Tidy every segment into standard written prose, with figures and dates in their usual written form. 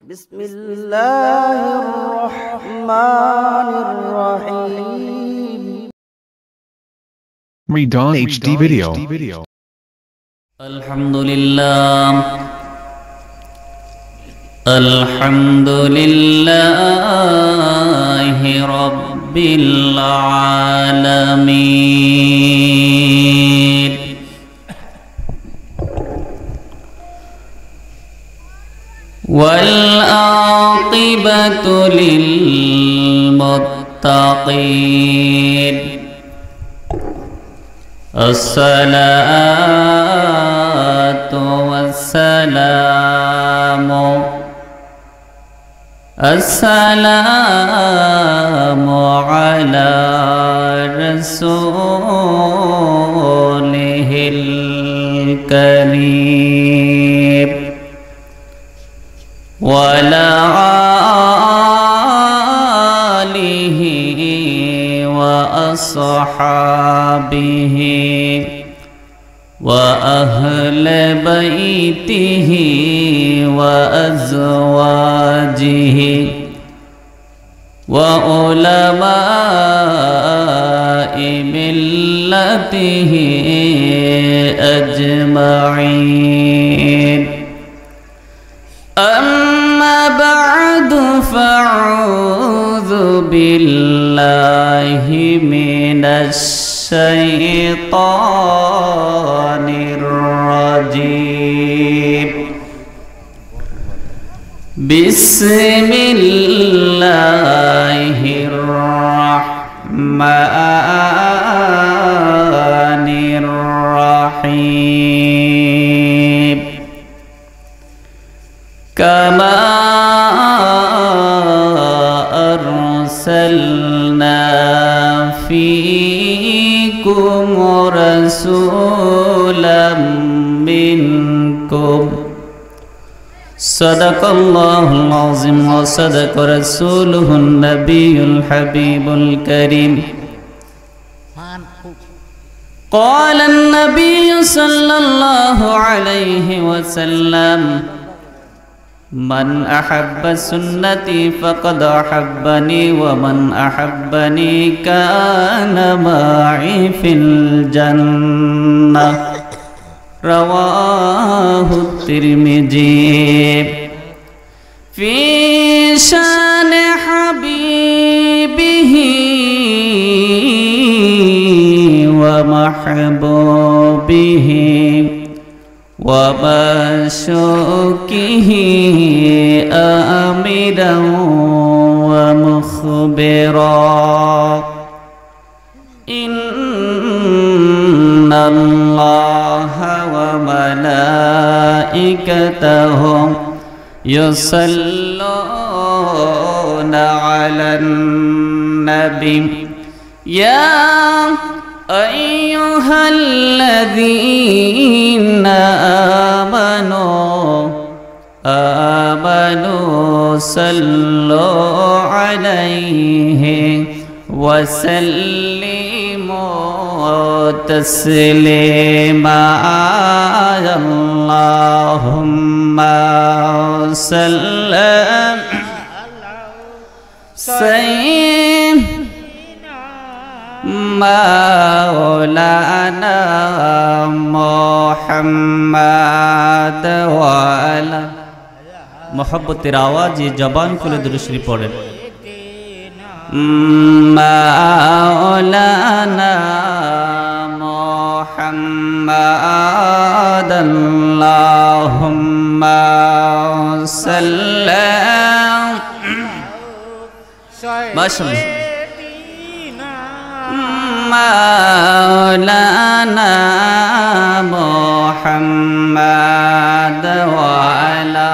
بسم الله الرحمن الرحيم. Redon HD video. الحمد لله الحمد لله رب العالمين والعاقبة للمتقين الصلاة والسلام على رسوله الكريم وعلى آله وأصحابه وأهل بيته وأزواجه وعلماء ملته أجمعين. أما بعد فأعوذ بالله من الشيطان الرجيم. بسم الله الرحمن الرحيم. كما أرسلنا فيكم رسولا منكم صدق الله العظيم وصدق رسوله النبي الحبيب الكريم. قال النبي صلى الله عليه وسلم: من أحب سنتي فقد أحبني ومن أحبني كان معي في الجنة. رواه الترمذي. في شان حبيبه ومحبوبه ومشوكه آمرا ومخبرا. إن الله وملائكته يصلون على النبي يا أيها الذين آمنوا صلوا عليه وسلموا تسليما. اللهم صل مولانا محمد وعلى मोहब्बतेर आवाज़े जबान खुले दुरूद शरीफ पढ़ें। मौलाना मुहम्मद अल्लाहुम्मा सल्ली माशाअल्लाह मौलाना मुहम्मद वअला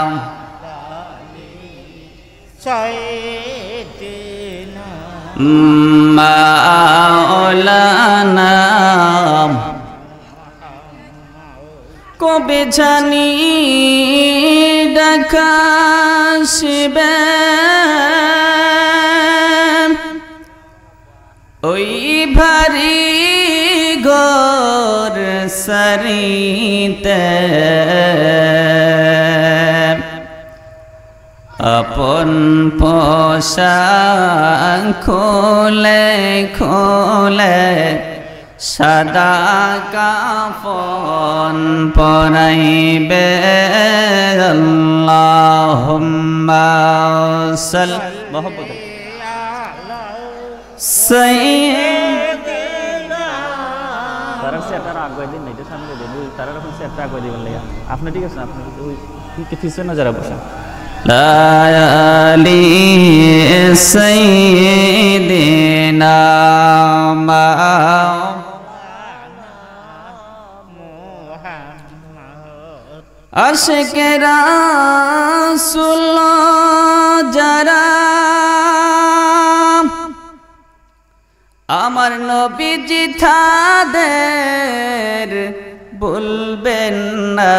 मौलाना কবে জানি ডাকাশিবে ওই ভারী ঘর সারিতে আপন পোশাক খুলে খুলে সাদা কাফন পরাইবে আল্লাহুম্মা সাল্লি মোহাম্মদ সাইয়্যিদিনা তারা সেটার আগে দিন এটা সামনে দেন ওই তারা যখন সেটটা আগে দিবেন লাগা আপনি ঠিক আছে আপনি ওই কি পিছনে না যারা বসেন লায়ালি সাইয়্যিদিনা আশিকে রাসূল যারা আমার নবীজি তাদের বলবেন না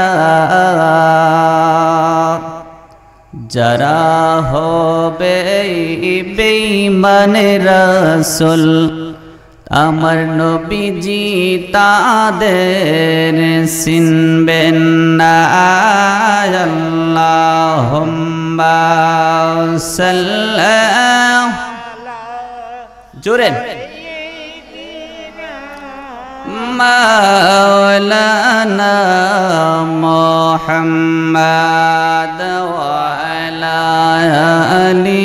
যারা হবে বেঈমান রাসূল আমার নবীজি তাদের চিনবেন না আল্লাহুম্মা সাল্লি জোরে মাওলানা মুহাম্মদ ওয়া আলা আলি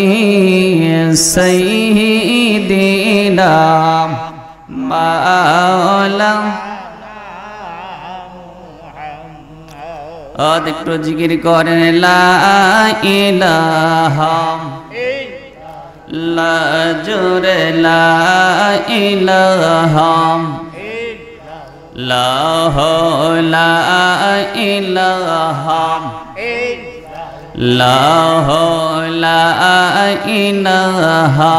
সাইয়্যিদিনা মাওলানা একটু জিকির করেন লা ইলাহা লা জোরে লা ইলাহা লা লা ইলাহা লা লা ইলাহা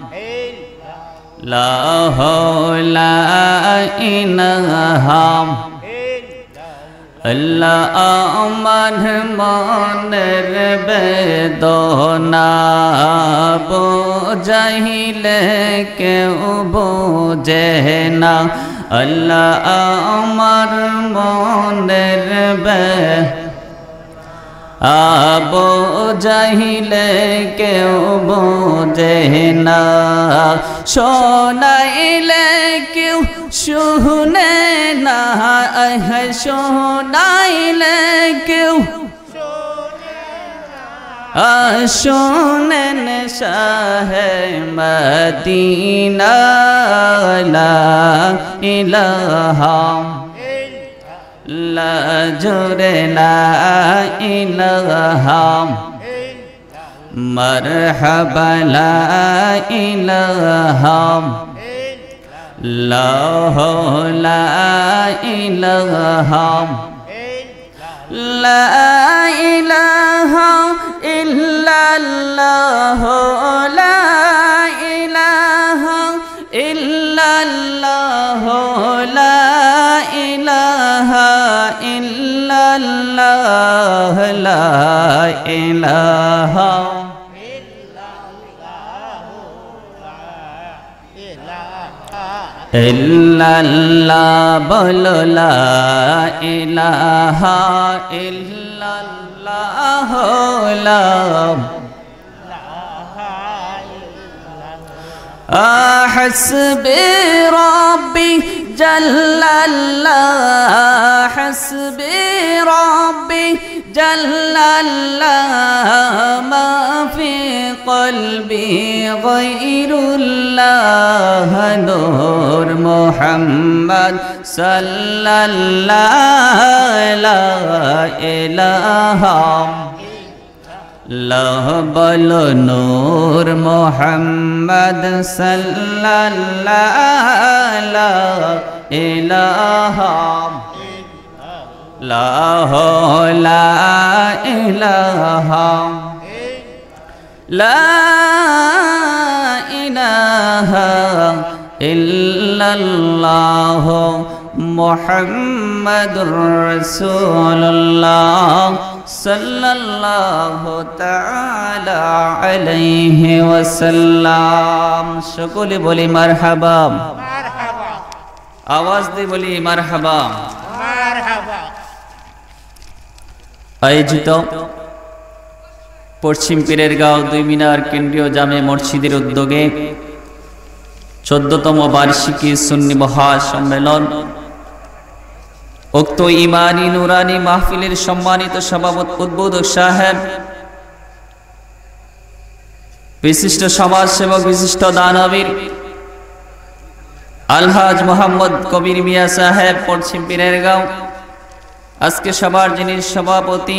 লা লা ইলাহা আল্লাহ আমার মনের বেদনা বোঝাইলে কেউ বোঝে না আল্লাহ আমার মনের বোঝাইলে কেউ বোঝে না শোনাইলে কেউ শুনে না শোনাইলে কেউ শোনেন শাহে মদিনা লা ইলাহা লা জোরে লা ইলাহা মারহাবা লা ইলাহা লা লা ইলাহা লা ইলাহা ইল্লাল্লাহ লা ইলাহা ইল্লাল্লাহ লা ইলাহা ইল্লাল্লাহ লা ইলাহা ইল্লাল্লাহ বলো লা ইলাহা ইল্লাল্লাহ লা حسبي ربي جل الله حسبي ربي جل الله ما في قلبي غير الله نور محمد صلى الله لا إله لا بل نور محمد صلى الله لا إله لا لا إله لا إله إلا الله محمد رسول الله صلى الله تعالى عليه وسلم সকলে বলি মারহাবা মারহাবা আওয়াজ দিয়ে বলি মারহাবা মারহাবা আয়োজিত পশ্চিম পীরেরগাঁও 2 মিনার কেন্দ্রীয় জামে মসজিদের উদ্যোগে 14তম বার্ষিকী সুন্নি মহাসম্মেলন উক্ত ইমানি নুরানি মাহফিলের সম্মানিত সভাপতি উদ্বোধক সাহেব, বিশিষ্ট সমাজসেবক, বিশিষ্ট দানবীর আলহাজ মোহাম্মদ কবির মিয়া সাহেব পশ্চিম পীরেরগাঁও, আজকে সবার যিনি সভাপতি,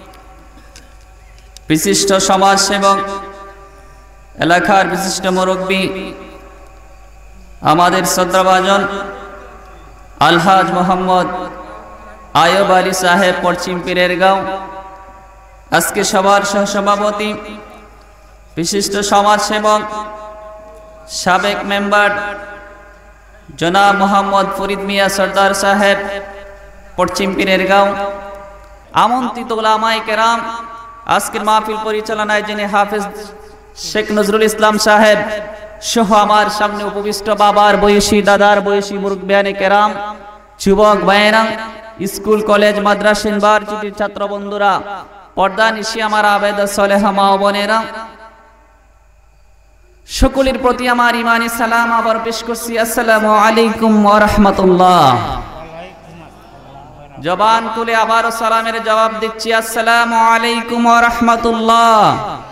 বিশিষ্ট সমাজসেবক, এলাকার বিশিষ্ট মুরব্বী আমাদের শ্রদ্ধাভাজন আলহাজ মোহাম্মদ আয়ুব আলী সাহেব পশ্চিম পীরেরগাঁও, আজকে সবার সহসভাপতি, বিশিষ্ট সমাজসেবক, সাবেক মেম্বার জনাব মোহাম্মদ ফরিদ মিয়া সর্দার সাহেব পশ্চিম পীরেরগাঁও, আমন্ত্রিত উলামায়ে কেরাম, আজকের মাহফিল পরিচালনায় যিনি হাফেজ শেখ নজরুল ইসলাম সাহেব সহ আমার সামনে উপবিষ্ট বাবার বয়সী, দাদার বয়সী মুরব্বিয়ানে কেরাম, যুবক ভাইয়েরা, স্কুল কলেজ মাদ্রাসা ইউনিভার্সিটির ছাত্র বন্ধুরা, পর্দা নিশি আমার আবেদা সলেহা মা ও বোনেরা, সকলের প্রতি আমার ইমানি সালাম আবার পেশ করছি। আসসালামু আলাইকুম ওয়া রাহমাতুল্লাহ। জবান তুলে আবার সালামের জবাব দিচ্ছি, আসসালামু আলাইকুম ওয়া রাহমাতুল্লাহ।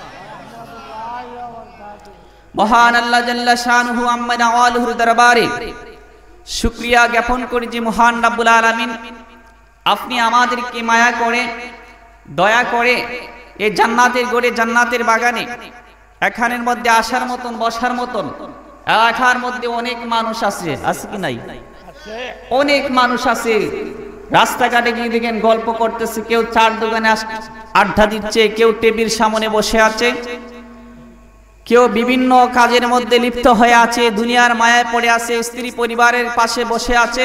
মহান আল্লাহ জাল্লা শানুহু আম্মা নাওয়ালুহুর দরবারে শুকরিয়া জ্ঞাপন করি যে মহান রব্বুল আলামিন আপনি আমাদেরকে মায়া করে, দয়া করে এই জান্নাতের গড়ে, জান্নাতের বাগানে এখানের মধ্যে আসার মতন, বসার মতন, এলাকার মধ্যে অনেক মানুষ আছে, আছে কি নাই? অনেক মানুষ আছে। রাস্তাঘাটে গিয়ে দেখেন গল্প করতেছে, কেউ চার দোকানে আড্ডা দিচ্ছে, কেউ টেবিল সামনে বসে আছে, কেউ বিভিন্ন কাজের মধ্যে লিপ্ত হয়ে আছে, দুনিয়ার মায়ায় পড়ে আছে, স্ত্রী পরিবারের পাশে বসে আছে।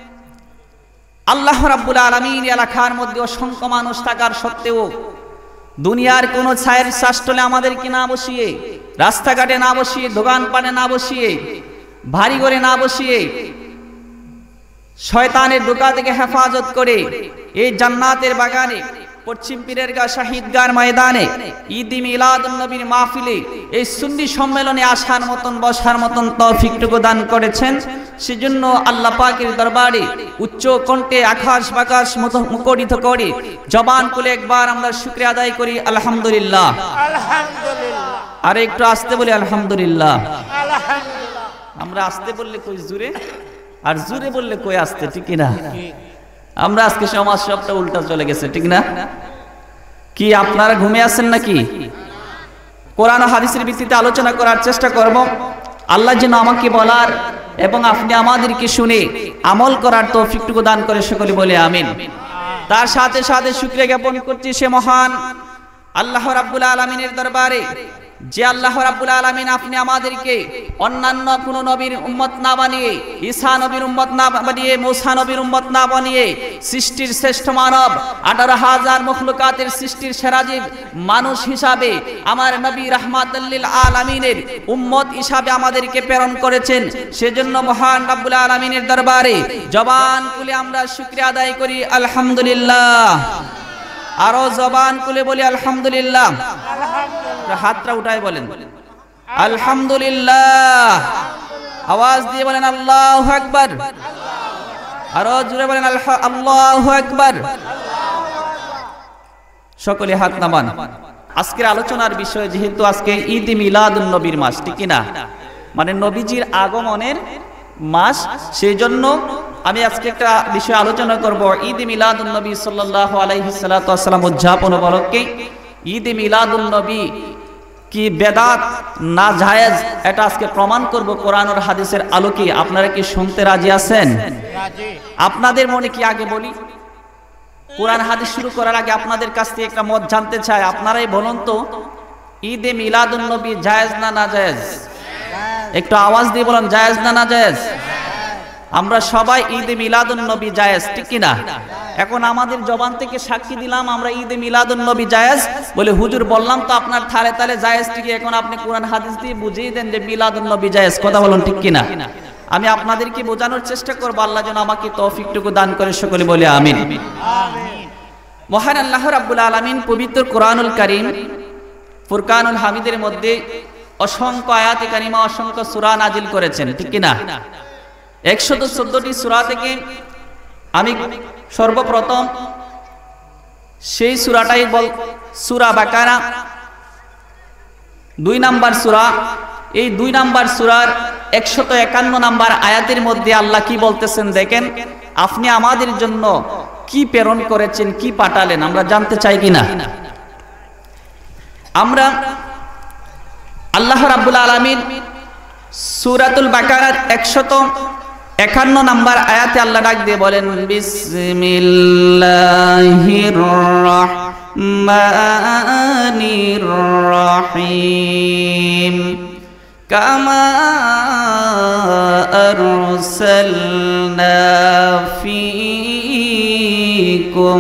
আল্লাহ রাব্বুল আলামিন এলাকার মধ্যে অসংখ্য মানুষ থাকার সত্ত্বেও দুনিয়ার কোনো ছায়ের শাসটলে আমাদেরকে না বসিয়ে, রাস্তাঘাটে না বসিয়ে, দোকানপাটে না বসিয়ে, ভারী করে না বসিয়ে, শয়তানের ধোঁকা থেকে হেফাজত করে এই জান্নাতের বাগানে, পশ্চিম পীরেরগাঁও শহীদগার ময়দানে ঈদ মিলাদুন নবীর মাহফিলে এই সুন্নি সম্মেলনে আসার মতন, বসার মতন তৌফিকটুকু দান করেছেন। সেজন্য আল্লাহ পাকের দরবারে উচ্চ কণ্ঠে আকাশ বাকাশ মুখরিত করে জবান খুলে একবার আমরা শুকরিয়া আদায় করি, আলহামদুলিল্লাহ। আলহামদুলিল্লাহ। আর একটু আসতে বলি আলহামদুলিল্লাহ। আলহামদুলিল্লাহ। আমরা আসতে বললে কই জুড়ে, আর জুড়ে বললে কই আসতে, ঠিক না? আমরা আজকে সমাজ সবটা উল্টা চলে গেছে, ঠিক না? কি আপনারা ঘুমিয়ে আছেন নাকি? কোরআন ও হাদিসের ভিত্তিতে আলোচনা করার চেষ্টা করব। আল্লাহ যেন আমাকে বলার এবং আপনি আমাদেরকে শুনে আমল করার তৌফিকটুকু দান করে, সকলে বলে আমিন। তার সাথে সাথে শুকরিয়া জ্ঞাপন করছি সে মহান আল্লাহ রাব্বুল আলামিনের দরবারে, যে আল্লাহ রাব্বুল আলামিন আপনি আমাদেরকে অন্যান্য কোন নবীর উম্মত না বানিয়ে, ঈসা নবীর উম্মত না বানিয়ে, মূসা নবীর উম্মত না বানিয়ে, সৃষ্টির শ্রেষ্ঠ মানব 18,000 মখলুকাতের সৃষ্টির সেরা জীব মানুষ হিসাবে আমার নবী রাহমাতুল লিল আলামিনের উম্মত হিসাবে আমাদেরকে প্রেরণ করেছেন। সেজন্য মহান রাব্বুল আলামিনের দরবারে জবান খুলে আমরা শুকরিয়া আদায় করি, আলহামদুলিল্লাহ। আরো জবান খুলে বলি আলহামদুলিল্লাহ। হাতটা উঠায় বলেন আলহামদুলিল্লাহ। আওয়াজ দিয়ে বলেন আল্লাহু আকবার। আরো জোরে বলেন আল্লাহু আকবার। সকলে হাত নামান। আজকের আলোচনার বিষয় যেহেতু আজকে ঈদ মিলাদুন নবীর মাস, ঠিক না? মানে নবীজির আগমনের মাস, সেই জন্য আমি আজকে একটা বিষয় আলোচনা করব। ঈদ মিলাদুন নবী সাল্লাল্লাহু আলাইহি সাল্লাতু ওয়াসাল্লাম উদযাপন উপলক্ষে ঈদ মিলাদুন নবী কি বেদাত না জায়েজ, এটা আজকে প্রমাণ করব কোরআন আর হাদিসের আলোকে। আপনারা কি শুনতে রাজি আছেন? রাজি। আপনাদের মনে কি আগে বলি, কোরআন হাদিস শুরু করার আগে আপনাদের কাছ থেকে একটা মত জানতে চাই। আপনারাই বলুন তো, ঈদে মিলাদুন নবী জায়েজ না না জায়েজ? একটু আওয়াজ দিয়ে বলুন, জায়েজ না না জায়েজ? আমরা সবাই ঈদে মিলাদুন নবী জায়েজ, ঠিক কি না? এখন আমাদের জবান থেকে সাক্ষী দিলাম আমরা ঈদে মিলাদুন নবী জায়েজ বলে, হুজুর বললাম তো আপনার থালে তালে জায়েজ, ঠিক। এখন আপনি কোরআন হাদিস দিয়ে বুঝিয়ে দেন যে মিলাদুন নবী জায়েজ। কথা বলুন, ঠিক কি না? আমি আপনাদেরকে বোঝানোর চেষ্টা করব, আল্লাহ যেন আমাকে তৌফিকটুকু দান করে, সকলে বলে আমিন। আমিন। মহান আল্লাহ রাব্বুল আলামিন পবিত্র কোরআনুল কারীম ফুরকানুল হামিদের মধ্যে অসংখ্য আয়াতে কারিমা, অসংখ্য সূরা নাজিল করেছেন, ঠিক কি না? 114টি সূরা থেকে আমি সর্বপ্রথম সেই সূরাটাই সূরা বাকারা 2 নাম্বার সূরা। এই 2 নাম্বার সূরার 151 নাম্বার আয়াতের মধ্যে আল্লাহ কি বলতেছেন দেখেন। আপনি আমাদের জন্য কি প্রেরণ করেছেন, কি পাঠালেন, আমরা জানতে চাই কিনা? আমরা আল্লাহ রাব্বুল আলামিন সূরাতুল বাকারার 151 নাম্বার আয়াতে আল্লাহ ডাক দিয়ে বলেন, বিসমিল্লাহির রাহমানির রাহিম কামা আরসালনা ফীকুম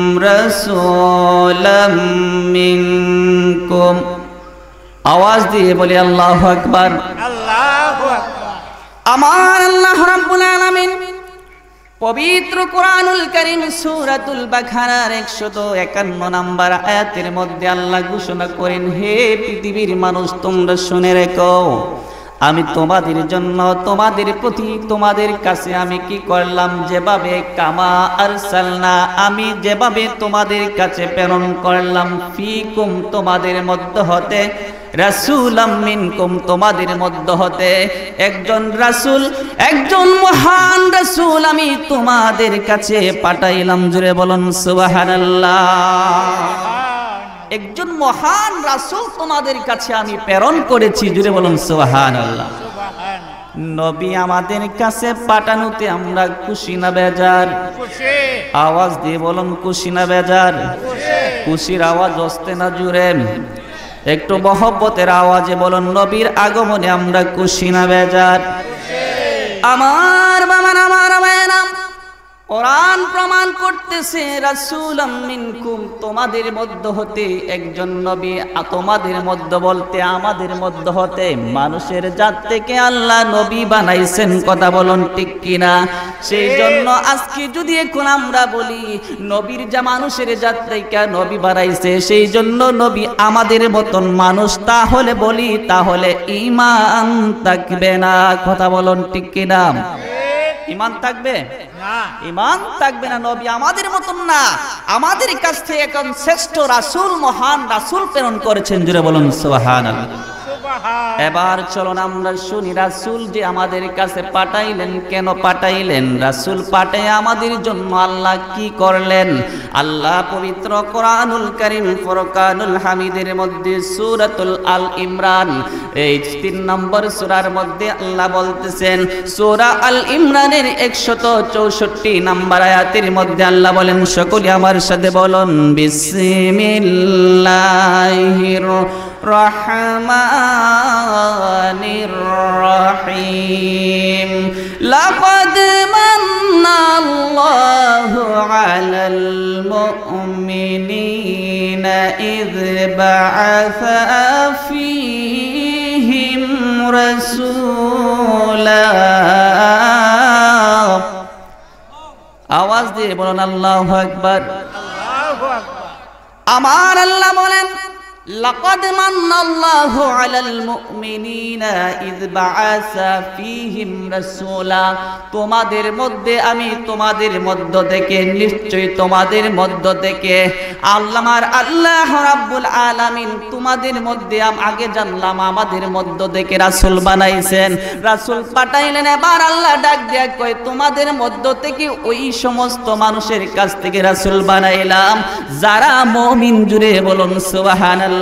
রাসূলাম মিনকুম। আওয়াজ দিয়ে বলি আল্লাহু আকবার। আল্লাহু আকবার। আমার আল্লাহ রাব্বুল আলামিন পবিত্র কোরআনুল কারীম সূরাতুল বাকারার 151 নাম্বার আয়াতের মধ্যে আল্লাহ ঘোষণা করেন, হে পৃথিবীর মানুষ, তোমরা শুনে রেখো, আমি তোমাদের জন্য, তোমাদের প্রতি, তোমাদের কাছে আমি কি করলাম, যেভাবে কামা আরসালনা, আমি যেভাবে তোমাদের কাছে প্রেরণ করলাম, ফীকুম, তোমাদের মধ্য হতে, রাসূলাম মিনকুম, তোমাদের মধ্য হতে একজন রাসূল, একজন মহান রাসূল আমি তোমাদের কাছে পাঠাইলাম। জোরে বলুন সুবহানাল্লাহ। একজন মহান রাসূল তোমাদের কাছে আমি প্রেরণ করেছি। জোরে বলুন সুবহানাল্লাহ। নবী আমাদের কাছে পাঠানোতে আমরা খুশি না বেজার? খুশি। আওয়াজ দিয়ে বলুন খুশি না বেজার? খুশি। খুশির আওয়াজ আসতে না জুড়ে একটু মহব্বতের আওয়াজে বলুন, নবীর আগমনে আমরা খুশি না বেজার? আমার বাবা, আমার মায়েরা, কোরআন প্রমাণ করতেছে রাসূলাম মিনকুম, তোমাদের মধ্য হতে একজন নবী, তোমাদের মধ্য বলতে আমাদের মধ্য হতে মানুষের জাত থেকে আল্লাহ নবী বানাইছেন। কথা বলুন ঠিক কিনা? সেই জন্য আজকে যদি এখন আমরা বলি নবীর যা মানুষের জাত থেকে নবী বানাইছে, সেই জন্য নবী আমাদের মতন মানুষ, তাহলে বলি তাহলে ঈমান থাকবে না। কথা বলুন ঠিক কিনা? ঈমান থাকবে না, ঈমান থাকবে না। নবী আমাদের মতন না, আমাদের কাছ থেকে এখন শ্রেষ্ঠ রাসূল, মহান রাসূল প্রেরণ করেছেন। জুড়ে বলুন সুবহানাল্লাহ। সুবহান। এবার চলুন আমরা শুনি রাসূল যে আমাদের কাছে পাঠাইলেন, কেন পাঠাইলেন, রাসূল পাঠিয়ে আমাদের জন্য আল্লাহ কি করলেন। আল্লাহ পবিত্র কোরআনুল কারীম ফুরকানুল হামিদের মধ্যে সূরাতুল আল ইমরান এই 3 নম্বর সূরার মধ্যে আল্লাহ বলতেছেন, সূরা আল ইমরানের 164 নম্বর আয়াতের মধ্যে আল্লাহ বলেন, সকলে আমার সাথে বলুন, বিসমিল্লাহির রহমানির রহিম লাকাদ মান্নাল্লাহু আলাল মুমিনিনা ইয বা'আসা ফীহিম রাসূলা। আওয়াজ দিয়ে বলুন আল্লাহু আকবার। আল্লাহু আকবার। আমার আল্লাহ বলেন, লাকাদ মান্নাল্লাহু আলাল মুমিনিনা ইয বা'আসা ফীহিম রাসূলা। তোমাদের মধ্যে, আমি তোমাদের মধ্য থেকে, নিশ্চয়ই তোমাদের মধ্য থেকে আল্লাহ রাব্বুল আলামিন তোমাদের মধ্যে, আগে জানলাম আমাদের মধ্য থেকে রাসূল বানাইছেন, রাসূল পাঠাইলেন। এবার আল্লাহ ডাক দেয়া কয়, তোমাদের মধ্য থেকে ওই সমস্ত মানুষের কাছ থেকে রাসূল বানাইলাম যারা মুমিন। জুড়ে বলুন সুবহানাল্লাহ।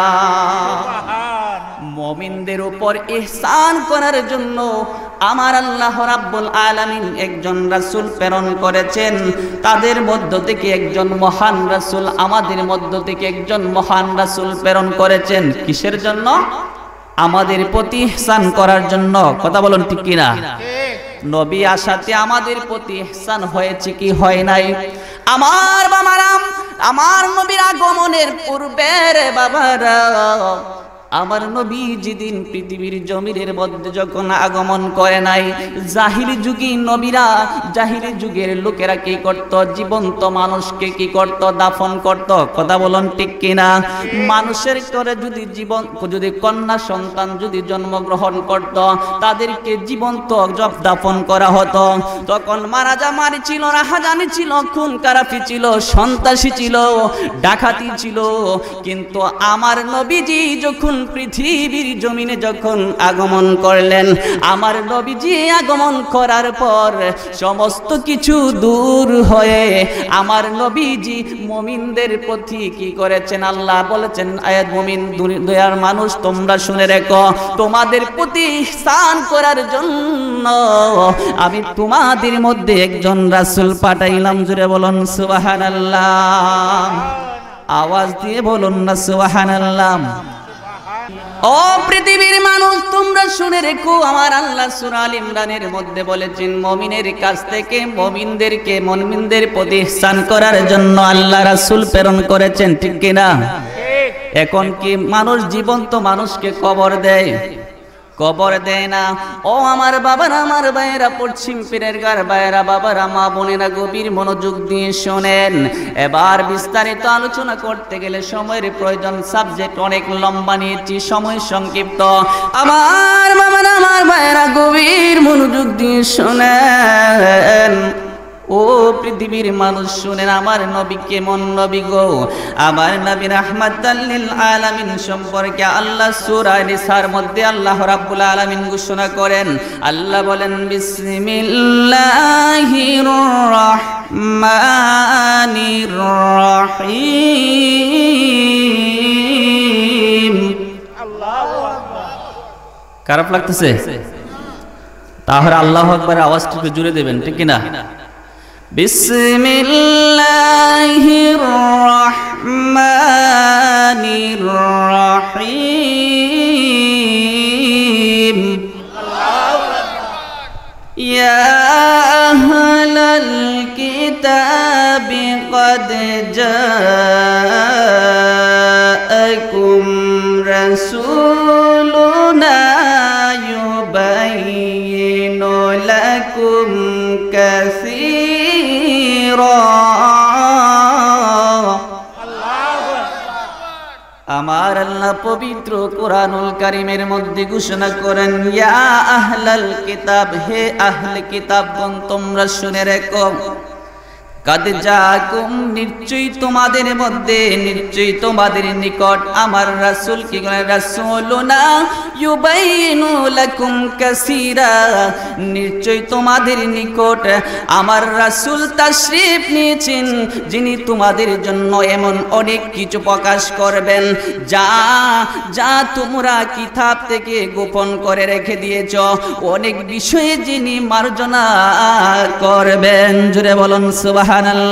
মুমিনদের উপর ইহসান করার জন্য আমার আল্লাহ রাব্বুল আলামিন একজন রাসূল প্রেরণ করেছেন। তাদের মধ্য থেকে একজন মহান রাসূল, আমাদের মধ্য থেকে একজন মহান রাসূল প্রেরণ করেছেন। কিসের জন্য? আমাদের প্রতি ইহসান করার জন্য। কথা বলুন ঠিক কিনা? নবী আসাতে আমাদের প্রতি ইহসান হয়েছে কি হয় নাই? আমার বাবারা, আমার নবীর আগমনের পূর্বে রে বাবারা, আমার নবী যেদিন পৃথিবীর জমিনের মধ্যে যখন আগমন করে নাই, জাহিলি যুগে নবীরা, জাহিলি যুগের লোকেরা কি করত? জীবন্ত মানুষকে কি করত? দাফন করত। কথা বলুন ঠিক কিনা? মানুষের করে যদি কন্যা সন্তান যদি জন্মগ্রহণ করত, তাদেরকে জীবন্ত দাফন করা হতো। তখন মারামারি ছিল, রাহাজানি ছিল, খুন খারাপি ছিল, সন্ত্রাসী ছিল, ডাকাতি ছিল। কিন্তু আমার নবীজি যখন পৃথিবীর জমিনে যখন আগমন করলেন, আমার নবীজি আগমন করার পর সমস্ত কিছু দূর হয়ে আমার নবীজি মুমিনদের প্রতি কি করেছেন? আল্লাহ বলেছেন, আয়াত মুমিন দুনিয়ার মানুষ তোমরা শুনে রেখো, তোমাদের প্রতি ihsan করার জন্য আমি তোমাদের মধ্যে একজন রাসূল পাঠাইলাম। জোরে বলুন সুবহানাল্লাহ। আওয়াজ দিয়ে বলুন না সুবহানাল্লাহ। ও পৃথিবীর মানুষ তোমরা শুনে রেখো, আমার আল্লাহ সূরা আল ইমরানের মধ্যে বলেছেন, মুমিনের কাছ থেকে মুমিনদের প্রতি ihsan করার জন্য আল্লাহ রাসূল প্রেরণ করেছেন। ঠিক কি না? এখন কি মানুষ জীবন্ত মানুষকে কবর দেয়? কবর দেয় না। ও আমার বাবারা, আমার ভাইয়েরা, পশ্চিম পীরের গার ভাইয়েরা, বাবারা, মা বোনেরা, গভীর মনোযোগ দিয়ে শোনেন। এবার বিস্তারিত আলোচনা করতে গেলে সময়ের প্রয়োজন, সাবজেক্ট অনেক লম্বা নিয়েছি, সময় সংক্ষিপ্ত। আমার বাবারা, আমার ভাইয়েরা, গভীর মনোযোগ দিয়ে শোনেন। ও পৃথিবীর মানুষ শুনেন, আমার নবী কেমন নবী গো? আমার নবী রাহমাতাল লিল আলামিন সম্পর্কে আল্লাহ সূরা নিসার মধ্যে আল্লাহ রাব্বুল আলামিন ঘোষণা করেন। আল্লাহ বলেন, বিসমিল্লাহির রাহমানির রাহিম। আল্লাহু আকবার। খারাপ লাগতেছে? তাহলে আল্লাহু আকবার আওয়াজটা একটু জোরে দেবেন, ঠিক কি না? বিসমিল্লাহির রাহমানির রাহিম। ইয়া আহলাল কিতাবি ক্বাদ জাআকুম রাসূলুনা ইউবাইয়িনু লাকুম কাসীরা। আমার আল্লাহ পবিত্র কোরআনুল কারীমের মধ্যে ঘোষণা করেন, ইয়া আহলাল কিতাব, হে আহলে কিতাবগণ তোমরা শুনে রেখো, কাদ জাকুম, নিশ্চয়ই তোমাদের মধ্যে, নিশ্চয়ই তোমাদের নিকট আমার রাসূল কি করেন? রাসূলুনা ইউবাইয়িনু লাকুম কাসীরা, নিশ্চয়ই তোমাদের নিকট আমার রাসূল তাশরীফ নিয়েছেন, যিনি তোমাদের জন্য এমন অনেক কিছু প্রকাশ করবেন যা যা তোমরা কিতাব থেকে গোপন করে রেখে দিয়েছ, অনেক বিষয়ে যিনি মার্জনা করবেন। জোরে বলুন সুবহানাল্লাহ।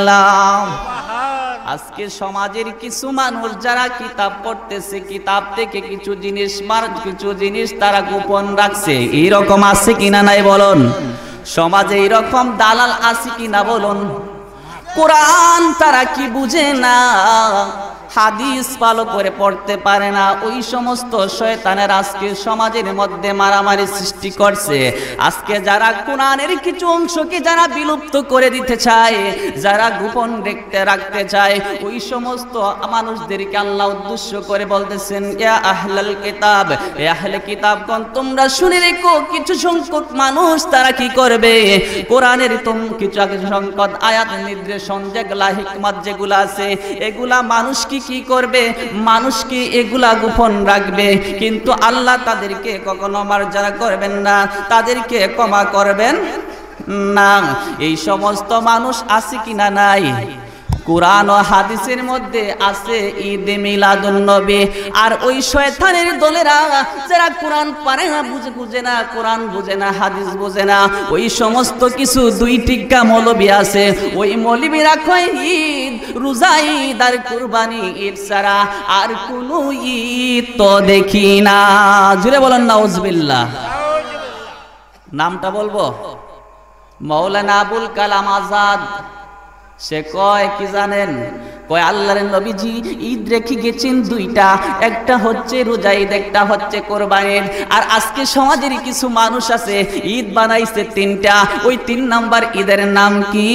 আজকে সমাজের কিছু মানুষ যারা কিতাব পড়তেছে, কিতাব থেকে কিছু জিনিস তারা গোপন রাখছে। এইরকম আছে কিনা নাই বলুন? সমাজে এইরকম দালাল আছে কিনা বলুন? কোরআন তারা কি বুঝে না, হাদিস ভালো করে পড়তে পারে না, ওই সমস্ত শয়তানের আজকে সমাজের মধ্যে মারামারি সৃষ্টি করছে। আজকে যারা কোরআনের কিছু অংশকে যারা বিলুপ্ত করে দিতে চায়, যারা গোপন রাখতে চায়, ওই সমস্ত মানুষদেরকে আল্লাহ উদ্দেশ্য করে বলতেছেন, ইয়া আহলাল কিতাব, হে আহলে কিতাবগণ তোমরা শুনে রেখো, কিছু সংখ্যক মানুষ তারা কি করবে? কোরআনের কিছু সংখ্যক আয়াত নির্দেশন যেগুলা, হিকমত যেগুলা আছে, এগুলা মানুষ কি করবে? মানুষ কি এগুলা গোপন রাখবে, কিন্তু আল্লাহ তাদেরকে কখনো মার্জনা করবেন না, তাদেরকে ক্ষমা করবেন না। এই সমস্ত মানুষ আছে কিনা নাই? কোরআন ও হাদিসের মধ্যে আছে ঈদ মিলাদুন নবী। আর ওই শয়তানের দলেরা যারা কোরআন পারে না, বুঝে না, কোরআন বুঝে না, হাদিস বুঝে না, ওই সমস্ত কিছু দুই টিক্কা মৌলবী আছে। ওই মৌলবীরা কয় ঈদ, রোজা ঈদ আর কুরবানি ঈদ ছাড়া আর কোনো ঈদ তো দেখি না। জুড়ে বলেন নাউজুবিল্লাহ। নামটা বলবো? মাওলানা আবুল কালাম আজাদ সে কয় কি জানেন, কয় আল্লাহর নবীজি ঈদ রেখে গেছেন দুইটা, একটা হচ্ছে রোজা ঈদ, একটা হচ্ছে কোরবানির। আর আজকে সমাজের কিছু মানুষ আছে ঈদ বানাইছে তিনটা, ওই 3 নাম্বার ঈদের নাম কি?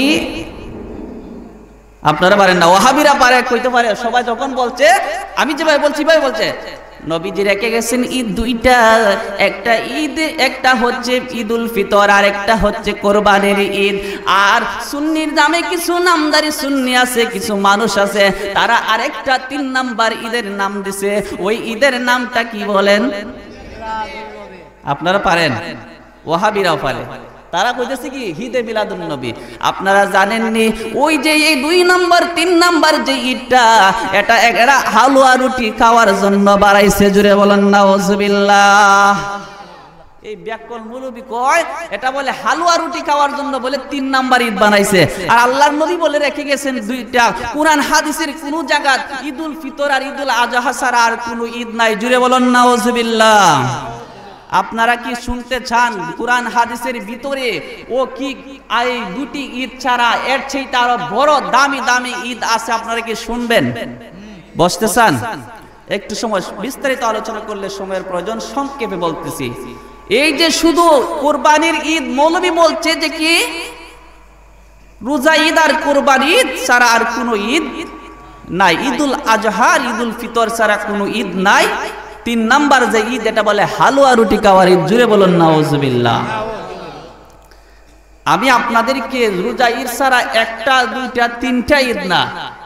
আপনারা পারেন না, ওয়াহাবিরা পারে, কইতে পারে। সবাই যখন বলছে, আমি যেভাবে বলছি ভাই বলছে নবীজি রেখে গেছেন ঈদ দুইটা, একটা ঈদ, একটা হচ্ছে ঈদুল ফিতর, আর একটা হচ্ছে কোরবানির ঈদ। আর সুন্নির নামে কিছু নামদারি সুন্নি আছে, কিছু মানুষ আছে, তারা আরেকটা 3 নাম্বার ঈদের নাম দিছে। ওই ঈদের নামটা কি বলেন? আপনারা পারেন, ওয়াহাবিরাও পারে। তারা কইতেছে কি ঈদে মিলাদুন নবী। আপনারা জানেননি ওই যে এই 2 নাম্বার 3 নাম্বার যে ঈদটা, এটা এরা হালুয়া রুটি খাওয়ার জন্য বাড়াইছে। জুড়ে বলেন নাউজুবিল্লাহ। এই ব্যাকল মৌলবী কয় এটা বলে হালুয়া রুটি খাওয়ার জন্য বলে 3 নাম্বার ঈদ বানাইছে। আর আল্লাহর নবী বলে রেখে গেছেন দুইটা। কুরআন হাদিসের কোন জায়গায় ঈদুল ফিতর আর ঈদুল আজহা ছাড়া আর কোনো ঈদ নাই। জুড়ে বলেন নাউজুবিল্লাহ। আপনারা কি শুনতে চান কুরআন হাদিসের ভিতরে ও কি এই দুটি ঈদ ছাড়া এর চেয়ে আরো বড় দামি দামি ঈদ আছে? আপনারা কি শুনবেন? বসতে চান? একটু সময় বিস্তারিত আলোচনা করলে সময়ের প্রয়োজন, সংক্ষেপে বলতেছি। এই যে শুধু কুরবানির ঈদ, মৌলবী বলছে যে কি রোজা ঈদ আর কুরবানি ঈদ ছাড়া আর কোনো ঈদ নাই, ঈদুল আজহা ঈদুল ফিতর ছাড়া কোনো ঈদ নাই। 3 নাম্বার যে ঈদ, এটা বলে হালুয়া রুটি খাওয়ার ঈদ। জুড়ে বলুন নাউজুবিল্লাহ। আমি আপনাদেরকে রোজা ঈদ ছাড়া একটা, দুইটা, 3টা ঈদ না,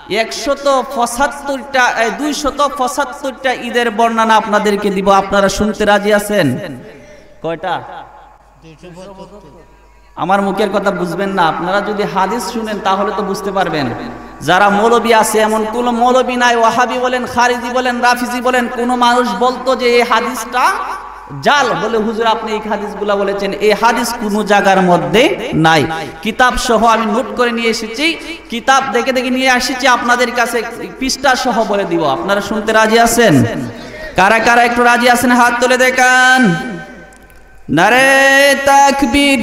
175টা 275টা ঈদের বর্ণনা আপনাদেরকে দিব। আপনারা শুনতে রাজি আছেন? কয়টা? আমার মুখের কথা বুঝবেন না, আপনারা যদি হাদিস শুনেন তাহলে তো বুঝতে পারবেন। যারা মৌলবী আছে, এমন কোন মৌলবী নাই, ওয়াহাবি বলেন, খারিজি বলেন, রাফিজি বলেন, কোন মানুষ বলতো যে এই হাদিসটা জাল, বলে হুজুর আপনি এই হাদিসগুলা বলেছেন, এই হাদিস কোন জায়গার মধ্যে নাই। কিতাব সহ আমি নোট করে নিয়ে এসেছি, কিতাব দেখে দেখে নিয়ে আসছি, আপনাদের কাছে পৃষ্ঠা সহ বলে দিব। আপনারা শুনতে রাজি আছেন? কারা কারা একটু রাজি আছেন হাত তুলে দেখান। নারে তাকবীর।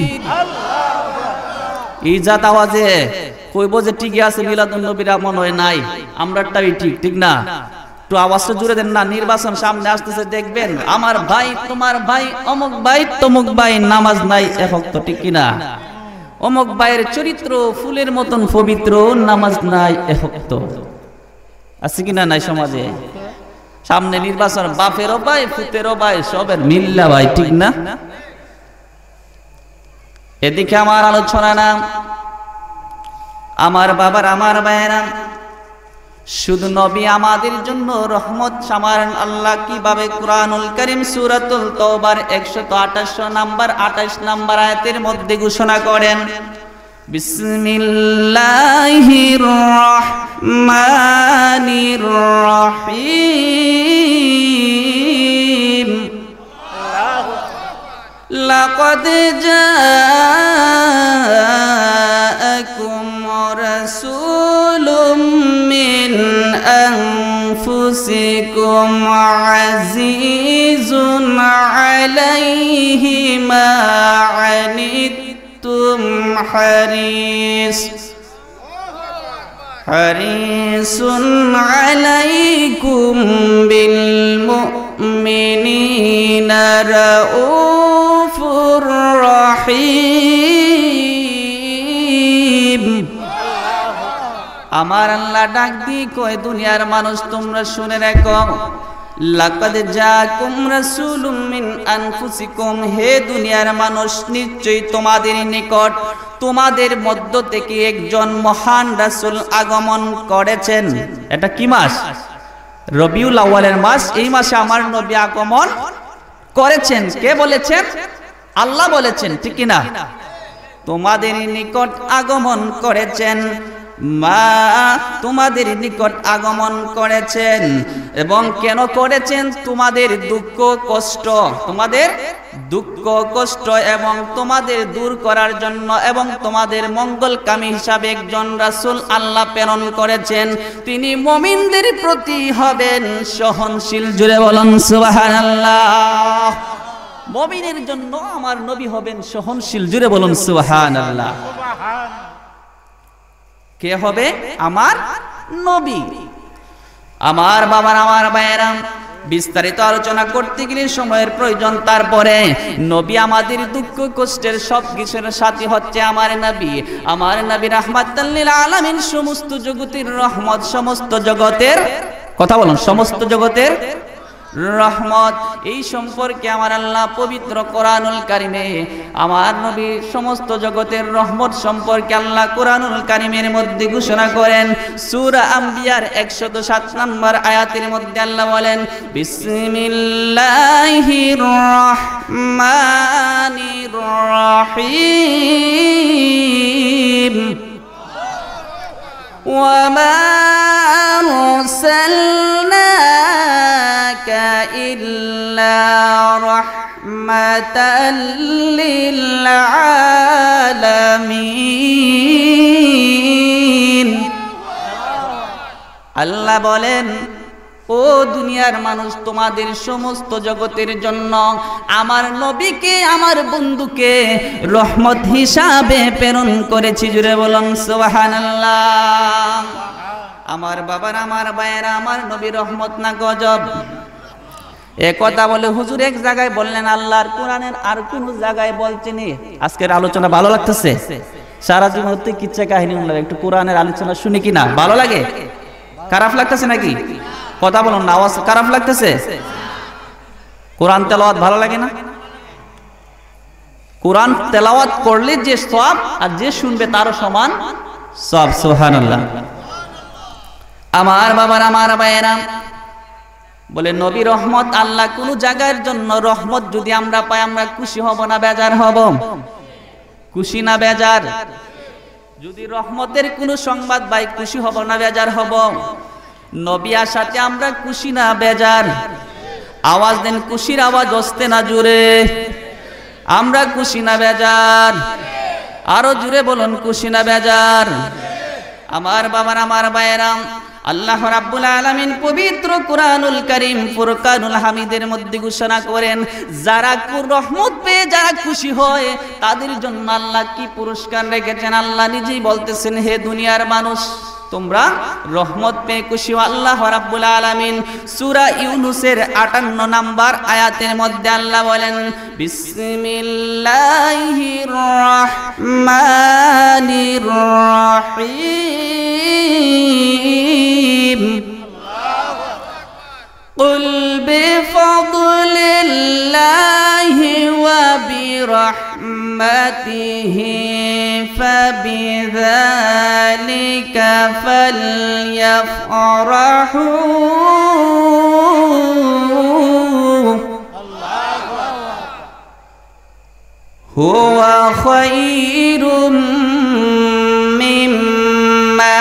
ইজাত আওয়াজে কইব যে ঠিকই আছে, মিলাদুন নবীরা মনে হয় নাই, আমরাটাই ঠিক, ঠিক না? একটু আওয়াজটা জুড়ে দেন না। নির্বাচন সামনে আসতেছে, দেখবেন আমার ভাই, তোমার ভাই, অমুক ভাই, তমুক ভাই নামাজ নাই এক ওয়াক্ত, ঠিক কিনা? অমুক ভাইয়ের চরিত্র ফুলের মতন পবিত্র, নামাজ নাই এক ওয়াক্ত। আছে কিনা? নাই সমাজে। সামনে নির্বাচন, বাপেরও ভাই, ফুতেরও ভাই, সবের মিল্লা ভাই, ঠিক না? এদিকে আমার আলোচনা না, আমার বাবার, আমার ভাইয়েরা, শুধু নবী আমাদের জন্য রহমত। আমার আল্লাহ কিভাবে কুরআনুল কারীম সূরাতুল তাওবার 128 নাম্বার আয়াতের মধ্যে ঘোষণা করেন, বিসমিল্লাহির রহমানির রহিম, লাকাদ জাআকুম রাসূলুম মিন আনফুসিকুম আজিজুন আলাইহি মা আনিতুম হারিসুন আলাইকুম বিল মুমিনিনা রাউফুর রহিম। আমার আল্লাহ ডাক দিয়ে কয়, দুনিয়ার মানুষ তোমরা শুনে রাখো, লাকাদ জাআকুম রাসূলুম মিন আনফুসিকুম, হে দুনিয়ার মানুষ, নিশ্চয়ই তোমাদের নিকট, তোমাদের মধ্য থেকে একজন মহান রাসূল আগমন করেছেন। এটা কি মাস? রবিউল আউয়ালের মাস। এই মাসে আমার নবী আগমন করেছেন। কে বলেছেন? আল্লাহ বলেছেন, ঠিক কি না? তোমাদের নিকট আগমন করেছেন, মা তোমাদের নিকট আগমন করেছেন। এবং কেন করেছেন? তোমাদের দুঃখ কষ্ট, তোমাদের দুঃখ কষ্ট এবং তোমাদের দূর করার জন্য, এবং তোমাদের মঙ্গলকামী হিসাবে একজন রাসূল আল্লাহ প্রেরণ করেছেন। তিনি মুমিনদের প্রতি হবেন সহনশীল। জুড়ে বলেন সুবহানাল্লাহ। মুমিনের জন্য আমার নবী হবেন সহনশীল। জুড়ে বলুন সুবহানাল্লাহ। কে হবে? আমার নবী। আমার বাবার, আমার ভাইয়েরা, বিস্তারিত আলোচনা করতে গেলে সময়ের প্রয়োজন। তারপরে নবী আমাদের দুঃখ কষ্টের সব কিছুর সাথী হচ্ছে আমার নবী। আমার নবী রাহমাতাল লিল আলামিন, সমস্ত জগতের রহমত, সমস্ত জগতের কথা বলুন, সমস্ত জগতের রহমত। এই সম্পর্কে আমার আল্লাহ পবিত্র কোরআনুল কারিমে আমার নবী সমস্ত জগতের রহমত সম্পর্কে আল্লাহ কোরআনুল কারিমের মধ্যে ঘোষণা করেন। সূরা আম্বিয়ার 107 নম্বর আয়াতের মধ্যে আল্লাহ বলেন, বিসমিল্লাহির রহমানির রহিম, ওয়ামা আরসালনাকা ইল্লা রাহমাতাল লিল আলামিন। আল্লাহ বলেন, ও দুনিয়ার মানুষ, তোমাদের সমস্ত জগতের জন্য আমার নবীকে, আমার বন্ধুকে রহমত হিসাবে প্রেরণ করেছি। জুড়ে বলুন সুবহানাল্লাহ। আমার বাবার, আমার ভাইয়েরা, আমার নবী রহমত না গজব? এ কথা বলে হুজুর এক জায়গায় বললেন, আল্লাহর কোরআনের আর কোন জায়গায় বলছেন? আজকের আলোচনা ভালো লাগতেছে? সারা জীবন হতে কিচ্ছা কাহিনী লাগে, একটু কোরআনের আলোচনা শুনি কিনা ভালো লাগে? খারাপ লাগতেছে নাকি? কথা বলুন না, আওয়াজ খারাপ লাগতেছে? কোরআন তেলাওয়াত ভালো লাগে না? কোরআন তেলাওয়াত করলে যে সওয়াব, আর যে শুনবে তারও সমান সওয়াব। সুবহানাল্লাহ। আমার বাবার, আমার ভাইয়েরা, বলে নবী রহমত। আল্লাহ কোন জায়গার জন্য রহমত যদি আমরা পাই, আমরা খুশি হব না বেজার হব? খুশি না বেজার? যদি রহমতের কোন সংবাদ পাই, খুশি হব না বেজার হব? নবী আসাতে আমরা খুশি না বেজার? আওয়াজ দেন, খুশির আওয়াজ আসতে না জোরে? আমরা খুশি না বেজার? আরো জোরে বলুন, খুশি না বেজার? আমার বাবার, আমার ভাইয়েরা, আল্লাহ রাব্বুল আলামিন পবিত্র কোরআনুল কারীম ফুরকানুল হামিদের মধ্যে ঘোষণা করেন, যারা রহমত পেয়ে যারা খুশি হয় তাদের জন্য আল্লাহ কি পুরস্কার রেখেছেন। আল্লাহ নিজেই বলতেছেন, হে দুনিয়ার মানুষ, তোমরা রহমত পেয়ে খুশি হও। আল্লাহ রাব্বুল আলামিন সূরা ইউনূসের 58 নম্বর আয়াতের মধ্যে আল্লাহ বলেন, বিসমিল্লাহির রহমানির রহিম, কুল বিফাদলিল্লাহি ওয়া বিরহমাতিহি ফাবিযালিকা ফালইফরাহু হুয়া খায়রুম মিম্মা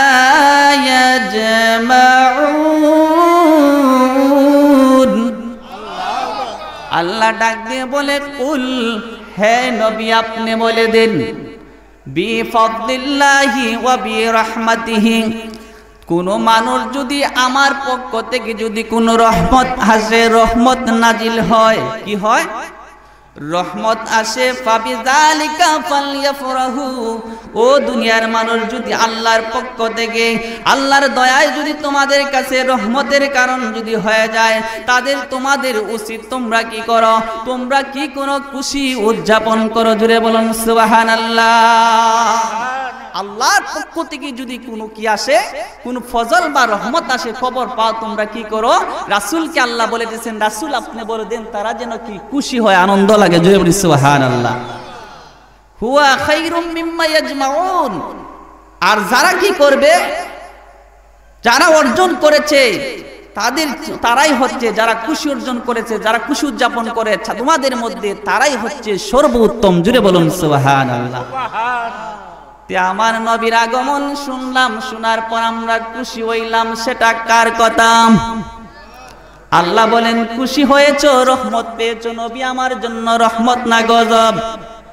ইয়াজমাউন। আল্লাহ ডাক দিয়ে বলে, কুল, হে নবী আপনি বলে দেন, বিফাদলিল্লাহি ওয়া বিরহমাতিহি, কোন মানুষ যদি আমার পক্ষ থেকে যদি কোন রহমত আসে, রহমত নাজিল হয়, কি হয়? রহমত আসে, ফাবিযালিকা ফালইফরাহু, ও দুনিয়ার মানুষ, যদি আল্লাহর পক্ষ থেকে আল্লাহর দয়ায় যদি তোমাদের কাছে রহমতের কারণ যদি হয়ে যায়, তোমাদের উচিত তোমরা কি করো? তোমরা কি কোনো খুশি উদযাপন করো? জুড়ে বলুন সুবহানাল্লাহ। আল্লাহর পক্ষ থেকে যদি কোনো কি আসে, কোন ফজল বা রহমত আসে, খবর পাও, তোমরা কি করো? রাসূলকে আল্লাহ বলে দিয়েছেন, রাসূল আপনি বলে দেন তারা যেন কি খুশি হয়, আনন্দ লাগে। জুড়ে বলি সুবহানাল্লাহ। হুয়া খায়রুম মিম্মা ইয়াজমাউন। আর যারা কি করবে, যারা অর্জন করেছে তারাই হচ্ছে, যারা খুশি অর্জন করেছে, যারা খুশি উদযাপন করে তোমাদের মধ্যে, তারাই হচ্ছে সর্বোত্তম। জুড়ে বলুন সুবহানাল্লাহ। আমার নবীর আগমন শুনলাম, শোনার পর আমরা খুশি হইলাম, সেটা কার কথা? আল্লাহ বলেন, খুশি হয়েছো, রহমত পেয়েছো, নবী আমার জন্য রহমত না গজব?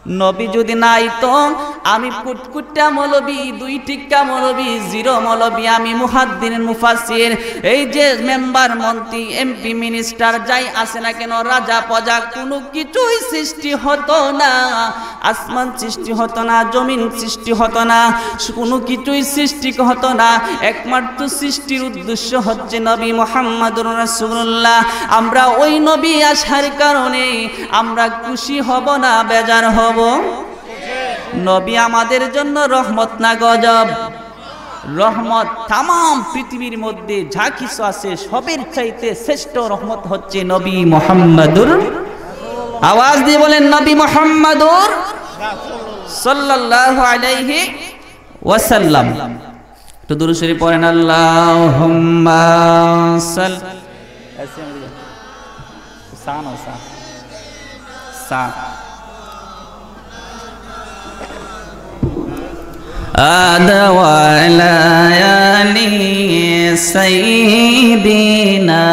নবী যদি না আইতো আমি কুটকুট্টা মৌলবী, 2 টিক্কা মৌলবী, 0 মৌলবী, আমি মুহাদ্দিস মুফাসসির, এই যে মেম্বার, মন্ত্রী, এমপি, মিনিস্টার যাই আছে না কেন, রাজা প্রজা, কোনো কিছুই সৃষ্টি হতো না। আসমান সৃষ্টি হতো না, জমিন সৃষ্টি হতো না, কোনো কিছুই সৃষ্টি হতো না। একমাত্র সৃষ্টির উদ্দেশ্য হচ্ছে নবী মুহাম্মদুর রাসূলুল্লাহ। আমরা ওই নবী আসার কারণে আমরা খুশি হব না বেজার হব? নবী আমাদের জন্য রহমত না গজব? রহমত। তাম পৃথিবীর মধ্যে যা কিছু আছে সবের চাইতে শ্রেষ্ঠ রহমত হচ্ছে নবী মুহাম্মদুর, আওয়াজ দিয়ে বলেন নবী মুহাম্মদুর সাল্লাল্লাহু আলাইহি ওয়াসাল্লাম। একটু দুরূদ শরীফ পড়েন, আল্লাহুম্মা আদওয়ালায়ালি সাইয়্যিদিনা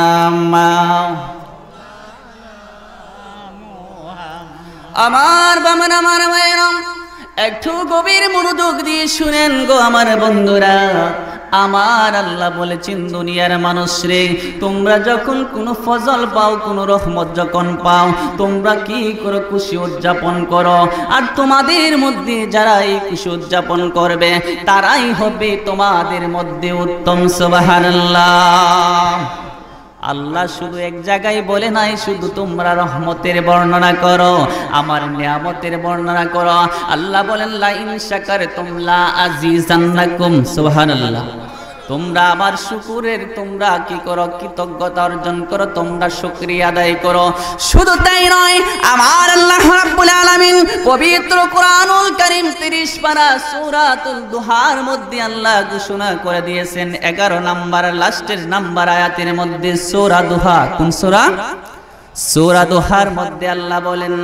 আমার বামন আমার মায়েরাম, একটু গভীর মনোযোগ দিয়ে শুনেন গো আমার বন্ধুরা। আমার আল্লাহ বলেছেন, দুনিয়ার মানুষ রে, তোমরা যখন কোনো ফজল পাও, কোনো রহমত যখন পাও, তোমরা কি করো? খুশি উদযাপন করো। আর তোমাদের মধ্যে যারা এই খুশি উদযাপন করবে তারাই হবে তোমাদের মধ্যে উত্তম। সুবহানাল্লাহ। আল্লাহ শুধু এক জায়গায় বলে নাই শুধু তোমরা রহমতের বর্ণনা করো, আমার নিয়ামতের বর্ণনা করো। আল্লাহ বলেন, লা ইন শাকারতুম লা আজিজান্নাকুম। সুবহানাল্লাহ। তোমরা আমার শুকরের তোমরা কি করো? কৃতজ্ঞতা অর্জন করো, তোমরা শুকরিয়া আদায় করো। শুধু তাই নয়, আমার আল্লাহ রাব্বুল আলামিন পবিত্র কোরআনুল কারীম 30 পারা সূরাতুল দুহার মধ্যে আল্লাহ ঘোষণা করে দিয়েছেন 11 নাম্বার লাস্টের নাম্বার আয়াতের মধ্যে সূরা দুহা। কোন সূরা? সূরা দুহার মধ্যে আল্লাহ বলেন,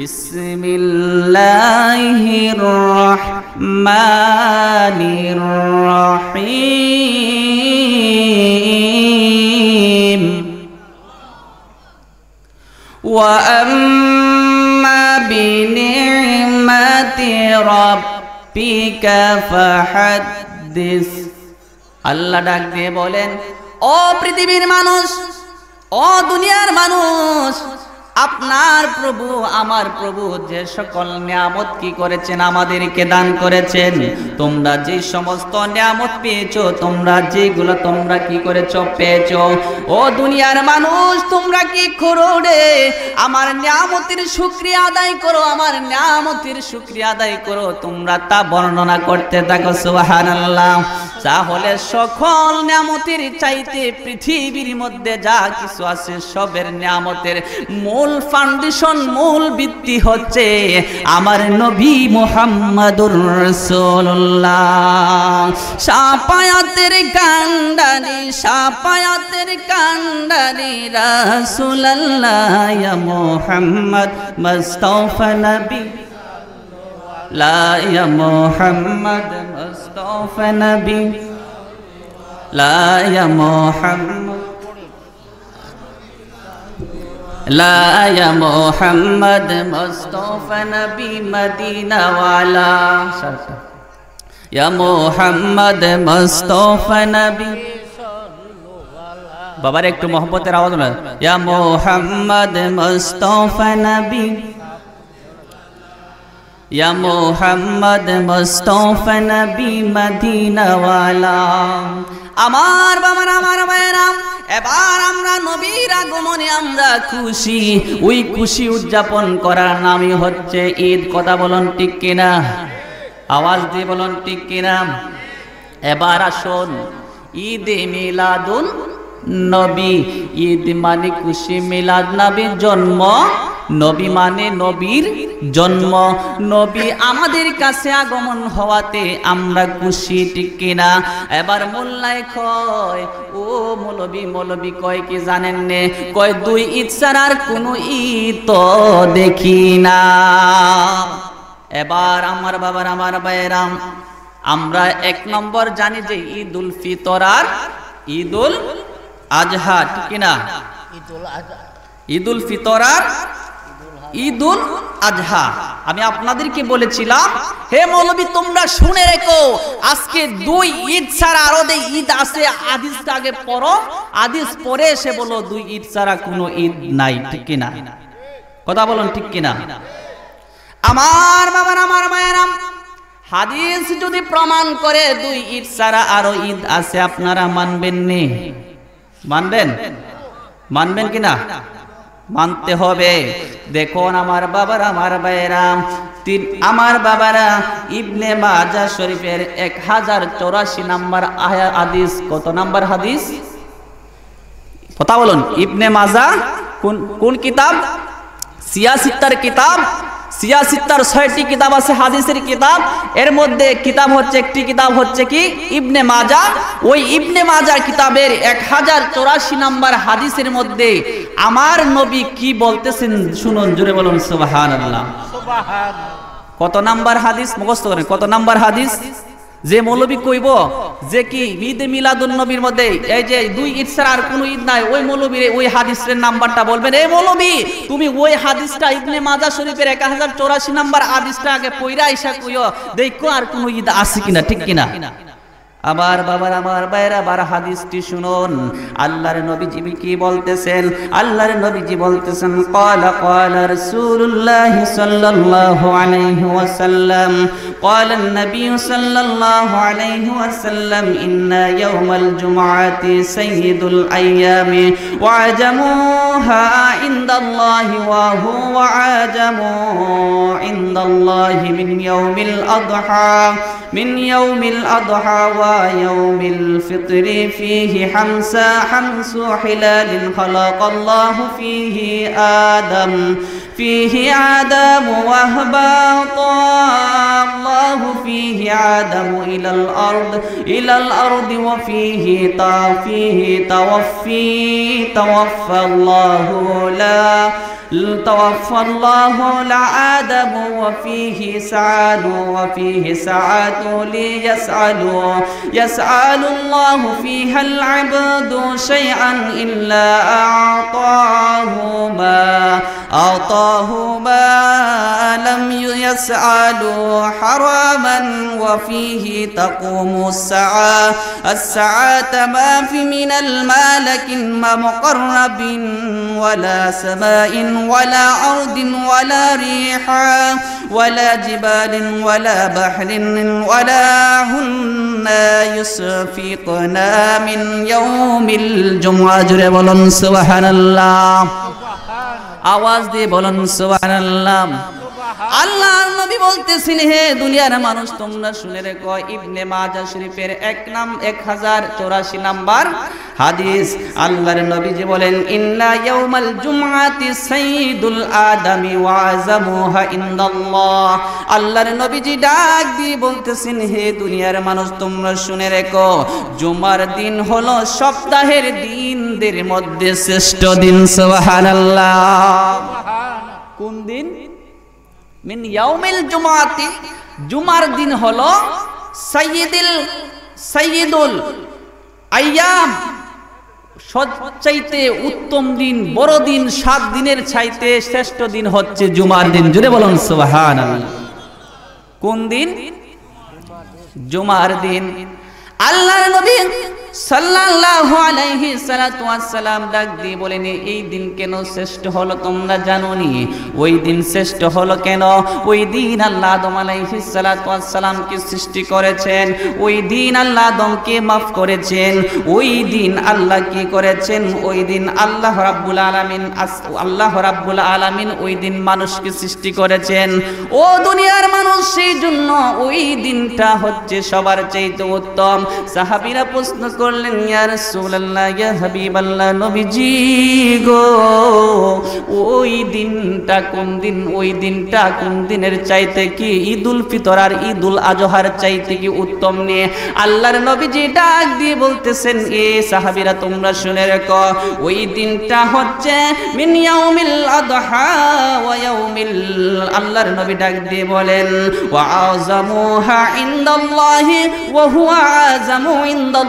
বিসমিল্লাহির রহমানির রহিম ওয়া আম্মা বিনি'মাতি রাব্বিকা ফাহাদ্দিস। আল্লাহ ডাক দিয়ে বলেন, ও পৃথিবীর মানুষ, ও দুনিয়ার মানুষ, আপনার প্রভু আমার প্রভু যে সকল নিয়ামত কি করেছেন আমাদেরকে দান করেছেন, তোমরা যে সমস্ত নিয়ামত পেয়েছো, তোমরা যেগুলো তোমরা কি করেছো পেয়েছো, ও দুনিয়ার মানুষ তোমরা কি করো রে? আমার নিয়ামতের শুকরিয়া আদায় করো, আমার নিয়ামতের শুকরিয়া আদায় করো। তোমরা তা বর্ণনা করতে থাকো। সুবহানাল্লাহ। তাহলে সকল নিয়ামতের চাইতে পৃথিবীর মধ্যে যা কিছু আছে সবের নিয়ামতের মূল ফাউন্ডেশন, মূল ভিত্তি হচ্ছে আমার নবী মুহাম্মদুর রাসূলুল্লাহ। শাফায়াতের কান্ডারি, শাফায়াতের কান্ডারি রাসূলুল্লাহ, ইয়া মুহাম্মদ মুস্তাফা নবী, লা ইয়া মুহাম্মদ মুস্তাফা নবী, লা ইয়া মুহাম্মদ, লা ইয়া মুহাম্মদ মুস্তাফা নবী মদিনা ওয়ালা, ইয়া মুহাম্মদ মুস্তাফা নবী। বাবার একটু মোহব্বতের আওয়াজ না, ইয়া মুহাম্মদ মুস্তাফা নবী, ইয়া মুহাম্মদ মুস্তাফা নবী মদিনা ওয়ালা। আমার বাবার আমার ভাইরা, এবার আমরা নবীর আগমনে আমরা খুশি। ওই খুশি উদযাপন করার নামই হচ্ছে ঈদ। কথা বলুন ঠিক কিনা? আওয়াজ দিয়ে বলুন ঠিক কিনা? এবার আসুন, ঈদে মিলাদুন নবী। ঈদ মানে খুশি, মিলাদ নবীর জন্ম, নবী মানে নবীর জন্ম। নবী আমাদের কাছে আগমন হওয়াতে আমরা খুশি, ঠিক কিনা? এবার মোল্লায় কয়, ও মৌলবী, মৌলবী কয় কি জানেন নে? কয় 2 ঈদ ছাড়ার কোনো ঈদ তো দেখি না। এবার আমার বাবার আমার ভাইয়েরাম, আমরা 1 নম্বর জানি যে ঈদুল ফিতর আর ঈদুল আজহা, ঠিক কিনা? ঈদুল ফিতর আর ঈদুল আজহা। আমি আপনাদেরকে বলেছিলাম, হে মৌলবী তোমরা শুনে রেখো, আজকে 2 ঈদ ছাড়া আরো যে ঈদ আছে, হাদিসটা আগে পড়ো, হাদিস পড়ে এসে বলো 2 ঈদ ছাড়া কোনো ঈদ নাই, ঠিক কিনা? কথা বলুন ঠিক কিনা? আমার বাবার, আমার মায়েরাম, হাদিস যদি প্রমাণ করে 2 ঈদ ছাড়া আরো ঈদ আছে, আপনারা মানবেন নি? মানবেন? মানবেন কিনা? মানতে হবে। দেখুন আমার বাবারা, আমার ভাইয়েরাম, আমার বাবারা, ইবনে মাজাহ শরীফের 1084 নম্বর হাদিস। কত নম্বর হাদিস? কথা বলুন। ইবনে মাজাহ কোন কিতাব? সিয়াসিত্তার কিতাব। সিয়াসিত্তার 6টি কিতাব আছে হাদিসের কিতাব, এর মধ্যে কিতাব হচ্ছে, একটি কিতাব হচ্ছে কি ইবনে মাজাহ। ওই ইবনে মাজাহ কিতাবের 1084 নম্বর হাদিসের মধ্যে আমার নবী কি বলতেছেন শুনুন, জোরে বলুন সুবহানাল্লাহ। কত নাম্বার হাদিস মুখস্থ করেন? কত নাম্বার হাদিস? যে মৌলবী কইব যে কি ঈদে মিলাদুন নবীর মধ্যে এই যে 2 ঈদ ছাড়া আর কোনো ঈদ নাই, ওই মৌলবীর ওই হাদিসের নাম্বারটা বলবেন। এই মৌলবী তুমি ওই হাদিসটা ইবনে মাজাহ শরীফের 1084 নাম্বার হাদিসটা আগে পয়রা আইসা কইও, দেখো আর কোনো ঈদ আছে কিনা, ঠিক কিনা? আবার বাবার, আমার ভাইরা, বার হাদিসটি শুনুন। আল্লাহর নবীজি কি বলতেছেন? আল্লাহর নবীজি বলতেছেন, ক্বালা ক্বালা রাসূলুল্লাহ সাল্লাল্লাহু আলাইহি ওয়াসাল্লাম, ক্বালা আন-নবী সাল্লাল্লাহু আলাইহি ওয়াসাল্লাম, ইন্না ইয়াওমাল জুমআতি সাইয়্যিদুল আইয়ামি ওয়া আজামুহা ইনদাল্লাহি ওয়া হুয়া আজামু ইনদাল্লাহি মিন ইয়াউমিল আযহা من يوم الأضحى ويوم الفطر فيه حمس حلال خلق الله فيه آدم وهبط الله فيه آدم إلى الأرض وفيه توفى الله لآدم وفيه سعاد يسأل الله فيها العبد شيئا إلا أعطاه ما لم يسأل حراما وفيه تقوم الساعة ما في من الملك مقرب ولا سماء ولا أرض ولا ريح ولا جبال ولا بحر ولا هن يسفقن من يوم الجمعة جري بولن سبحان الله আওয়াজ দিয়ে বলুন সুবহানাল্লাহ। আল্লাহর নবী বলতেছেন, হে দুনিয়ার মানুষ তোমরা শুনে রেখো, ইবনে মাজাহ শরীফের 1084 নাম্বার হাদিস। আল্লাহর নবীজি বলেন, ইন্না ইয়াউমাল জুমআতি সাইয়্যিদুল আদামি ওয়া আযামুহা ইনদাল্লাহ। আল্লাহর নবীজি ডাক দিয়ে বলতেছেন, হে দুনিয়ার মানুষ তোমরা শুনে রেখো, জুমার দিন হলো সপ্তাহের দিনদের মধ্যে শ্রেষ্ঠ দিন। সুবহানাল্লাহ। কোন দিন? মিন ইয়াউমিল জুমআতি, জুমার দিন হলো সাইয়্যিদুল আইয়াম, সবচাইতে উত্তম দিন, বড় দিন, 7 দিনের চাইতে শ্রেষ্ঠ দিন হচ্ছে জুমার দিন। জোরে বলুন সুবহানাল্লাহ। কোন দিন? জুমার দিন। আল্লাহর নবী সাল্লাল্লাহু আলাইহি সাল্লাতু ওয়াসসালাম ডাক দিয়ে বলেন, এই দিন কেন শ্রেষ্ঠ হলো তোমরা জানোনি? ওই দিন শ্রেষ্ঠ হলো কেন? ওই দিন আল্লাহ আদম আলাইহিস সালাতু ওয়াসসালামকে সৃষ্টি করেছেন, ওই দিন আল্লাহ আদমকে মাফ করেছেন, ওই দিন আল্লাহ কি করেছেন? ওই দিন আল্লাহ রাব্বুল আলামিন ওই দিন মানুষকে সৃষ্টি করেছেন। ও দুনিয়ার মানুষ, সেই জন্য ওই দিনটা হচ্ছে সবার চাইতে উত্তম। সাহাবীরা প্রশ্ন করলেন, ইয়া রাসূলুল্লাহ, ইয়া হাবিবাল্লাহ, নবীজি গো, ওই দিনটা কোন দিন? ওই দিনটা কোন দিনের চাইতে কি ঈদুল ফিতর আর ঈদুল আজহার চাইতে কি উত্তম নিয়ে? আল্লাহর নবীজি ডাক দিয়ে বলতেছেন, এ সাহাবীরা তোমরা শুনে রেখো, ওই দিনটা হচ্ছে মিন ইয়াউমিল আযহা ওয়া ইয়াউমিল, আল্লাহর নবী ডাক দিয়ে বলেন, ওয়া আযামুহা ইনদাল্লাহি ওয়া হুয়া আযামু ইনদাল্লাহি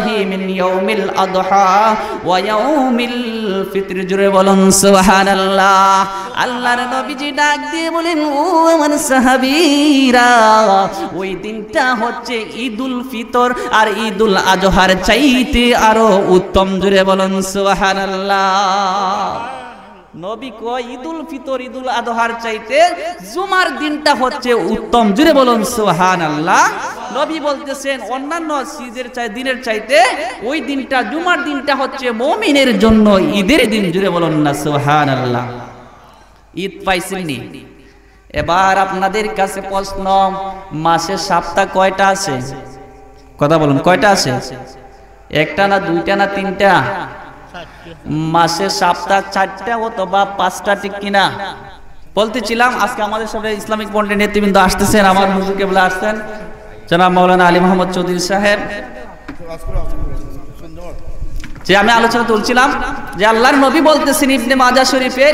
ইল্লাল্লাহি মিন ইয়াউমিল আযহা ওয়া ইয়াউমিল ফিতর। জোরে বলুন সুবহানাল্লাহ। আল্লাহর নবীজি ডাক দিয়ে বলেন, ও আমার সাহাবীরা, ওই দিনটা হচ্ছে ঈদুল ফিতর আর ঈদুল আযহার চাইতে আরো উত্তম। জোরে বলুন সুবহানাল্লাহ। নবী কয় ঈদুল ফিতর ঈদুল আযহার চাইতে জুমার দিনটা হচ্ছে উত্তম। জুড়ে বলুন সুবহানাল্লাহ। নবী বলতেছেন অন্যান্য দিনের চাইতে ওই দিনটা জুমার দিনটা হচ্ছে মুমিনের জন্য ঈদের দিন। জুড়ে বলুন না সুবহানাল্লাহ। ঈদ পাইছেননি? এবার আপনাদের কাছে প্রশ্ন, মাসের সপ্তাহ কয়টা আছে? কথা বলুন, কয়টা আছে? একটা না দুইটা না তিনটা? মাসের সপ্তাহ 4টা অথবা 5টা, ঠিক কিনা? বলতেছিলাম আজকে আমাদের সাথে ইসলামিক পন্ডিত নেতৃবৃন্দ আসতেছেন, আমার হুজুর কেবলা আসছেন জনাব মাওলানা আলী মোহাম্মদ চৌধুরী সাহেব। যে আমি আলোচনা তুলছিলাম যে আল্লাহর নবী বলতেছেন ইবনে মাজাহ শরীফের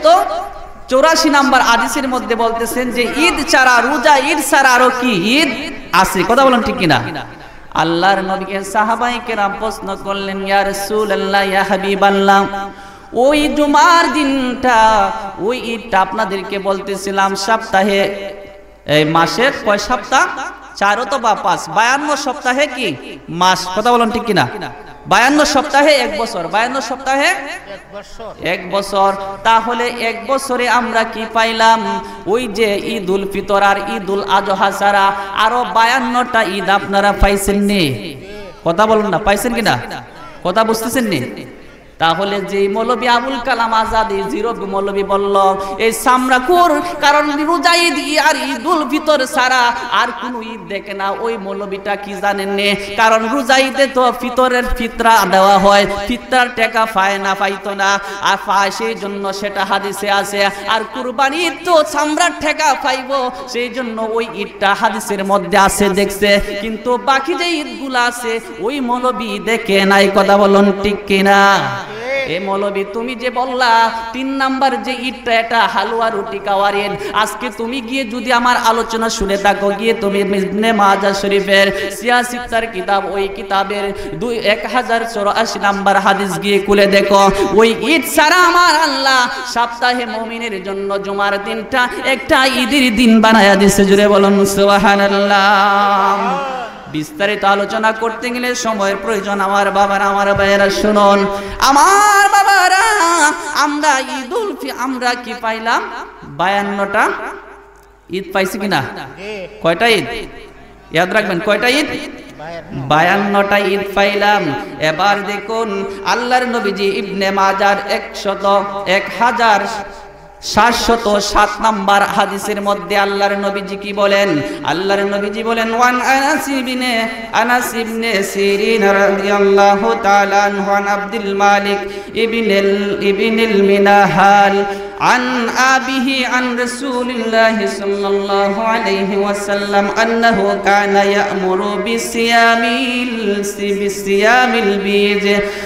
184 নম্বর হাদিসের মধ্যে বলতেছেন যে ঈদ ছাড়া, রোজা ঈদ ছাড়া আরো কি ঈদ আছে? কথা বলুন ঠিক কিনা? আল্লাহর নবীকে সাহাবায়ে কেরাম প্রশ্ন করলেন, ইয়া রাসূলুল্লাহ, ইয়া হাবিবাল্লাহ, ওই জুমার দিনটা, ওই ঈদটা আপনাদেরকে বলতেছিলাম সপ্তাহে, এই মাসের কয় সপ্তাহ? 4 অথবা 5। 52 সপ্তাহে কি মাস? কথা বলুন ঠিক কিনা? 52 সপ্তাহে 1 বছর, 52 সপ্তাহে 1 বছর। তাহলে 1 বছরে আমরা কি পাইলাম? ওই যে ঈদুল ফিতর আর ঈদুল আযহা ছাড়া আরো 52টা ঈদ আপনারা পাইছেন নি? কথা বলুন না, পাইছেন কিনা? কথা বুঝতেছেন নি? তাহলে যে মৌলবী আবুল কালাম আজাদি জিরবি মৌলবী বলল এই সামরাকুর, কারণ রোজা ঈদ আর ঈদুল ফিতর ছাড়া আর কোন ঈদ দেখে না, ওই মৌলবীটা কি জানেন নে? কারণ রোজা ঈদে তো ফিতরের ফিতরা দেওয়া হয়, ফিতরার টাকা পায় না, পাইতো না, আর পায় সেই জন্য সেটা হাদিসে আছে। আর কুরবানি ঈদ তো সামরার টাকা পাইবো, সেই জন্য ওই ঈদটা হাদিসের মধ্যে আছে, দেখছে। কিন্তু বাকি যে ঈদগুলো আছে ওই মৌলবী দেখে নাই। কথা বলুন ঠিক কিনা? এ মৌলবী, তুমি যে বললা 3 নাম্বার যে ঈদটা, এটা হালুয়া রুটি খাওয়ার ঈদ। আজকে তুমি গিয়ে যদি আমার আলোচনা শুনে থাকো, গিয়ে তুমি ইবনে মাজাহ শরীফের সিয়াসিত্তার কিতাব, ওই কিতাবের 1084 নাম্বার হাদিস গিয়ে খুলে দেখো, ওই ঈদ ছাড়া আমার আল্লাহ সপ্তাহে মুমিনের জন্য জুমার দিনটা একটা ঈদের দিন বানায়া দিয়েছে। জুড়ে বলুন সুবহানাল্লাহ। বিস্তারিত আলোচনা করতে গেলে সময়ের প্রয়োজন। আমার বাবারা, আমার ভাইয়েরা শুনুন, আমার বাবারা, আমরা আমরা কি পাইলাম? 52টা ঈদ পাইছি কিনা? কয়টা ঈদ? ইয়াদ রাখবেন, কয়টা ঈদ? 52টা ঈদ পাইলাম। এবার দেখুন আল্লাহর নবীজি ইবনে মাজার 1707 নাম্বার হাদিসের মধ্যে আল্লাহর নবীজি কি বলেন? আল্লাহর নবীজি বলেন, ওয়ান আনাস ইবনে সিরিন রাদিয়াল্লাহু তাআলা আনহু আন আব্দুল মালিক ইবনুল মিনাহাল عن أبيه عن رسول الله صلى الله عليه وسلم أنه كان يأمر بالصيام البيض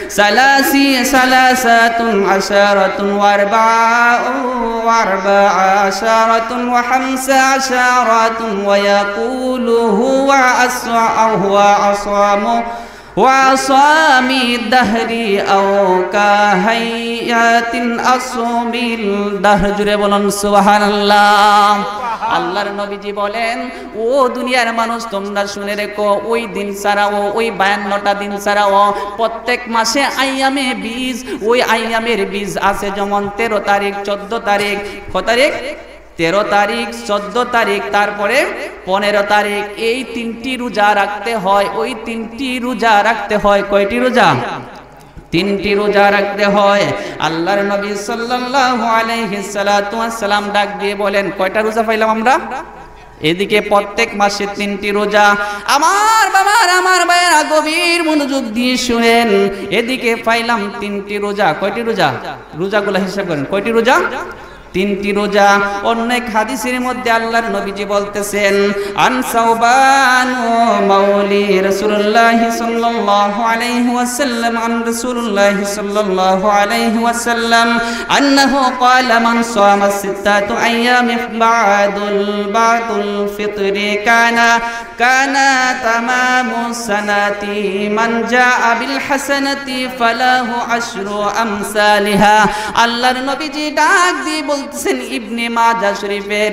13 و14 و15 ويقول هو أصوم وعصام الدهر أو كهيئة أصوم الدهر। জুড়ে বলুন সুবহানাল্লাহ। আল্লাহর নবীজি বলেন, ও দুনিয়ার মানুষ, তোমরা শুনে রেখো, ওই দিন ছাড়াও, ওই 52টা দিন ছাড়াও প্রত্যেক মাসে আইয়ামে বীজ, ওই আইয়ামের বীজ আছে, যেমন 13 তারিখ, 14 তারিখ, কত তারিখ? 13 তারিখ, 14 তারিখ, তারপরে 15 তারিখ। এই 3টি রোজা রাখতে হয়। ওই 3টি রোজা রাখতে হয়। কয়টি রোজা? 3টি রোজা রাখতে হয়। আল্লাহর নবী সাল্লাল্লাহু আলাইহি সাল্লাম ডাক দিয়ে বলেন, কয়টা রোজা পাইলাম আমরা? এদিকে প্রত্যেক মাসে 3টি রোজা। আমার বাবার, আমার ভাইয়েরা, গভীর মনোযোগ দিয়ে শুনেন, এদিকে পাইলাম 3টি রোজা। কয়টি রোজা? রোজাগুলো হিসাব করেন, কয়টি রোজা? তিনটি রোজা। অন্য এক হাদিসের মধ্যে আল্লাহর নবীজি বলতেছেন, আন সাওবান মাওলি রাসূলুল্লাহ সাল্লাল্লাহু আলাইহি ওয়াসাল্লাম আন রাসূলুল্লাহ সাল্লাল্লাহু আলাইহি ওয়াসাল্লাম আন্নাহু ক্বালা মান সামা সিত্তাতু আইয়াম বা'দুল ফিতরি কানা তামামু সানাতি মান জাআ বিল হাসানাতি ফালাহু আশরু আমসালিহা। আল্লাহর নবীজি ডাক দিয়ে বলতেছেন, ইবনে মাজাহ শরীফের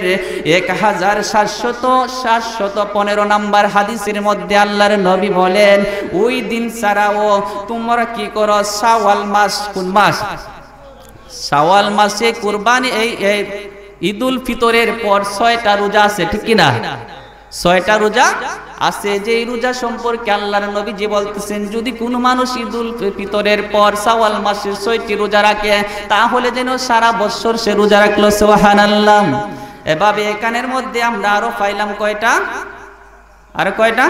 1715 নম্বর হাদিসের মধ্যে আল্লাহর নবী বলেন, ওই দিন ছাড়াও তোমরা কি করো, শাওয়াল মাস, কোন মাস? শাওয়াল মাসে কুরবানি, এই ঈদুল ফিতরের পর 6টা রোজা আছে, ঠিক কি না? 6টা রোজা আছে। যে রোজা সম্পর্কে আল্লাহর নবীজি বলতেছেন, যদি কোনো মানুষ ঈদুল ফিতরের পর শাওয়াল মাসের 6টি রোজা রাখে, তাহলে যেন সারা বছর সে রোজা রাখলো। সুবহানাল্লাহ। এভাবে এখানের মধ্যে আমরা আরো পাইলাম কয়টা? আর কয়টা?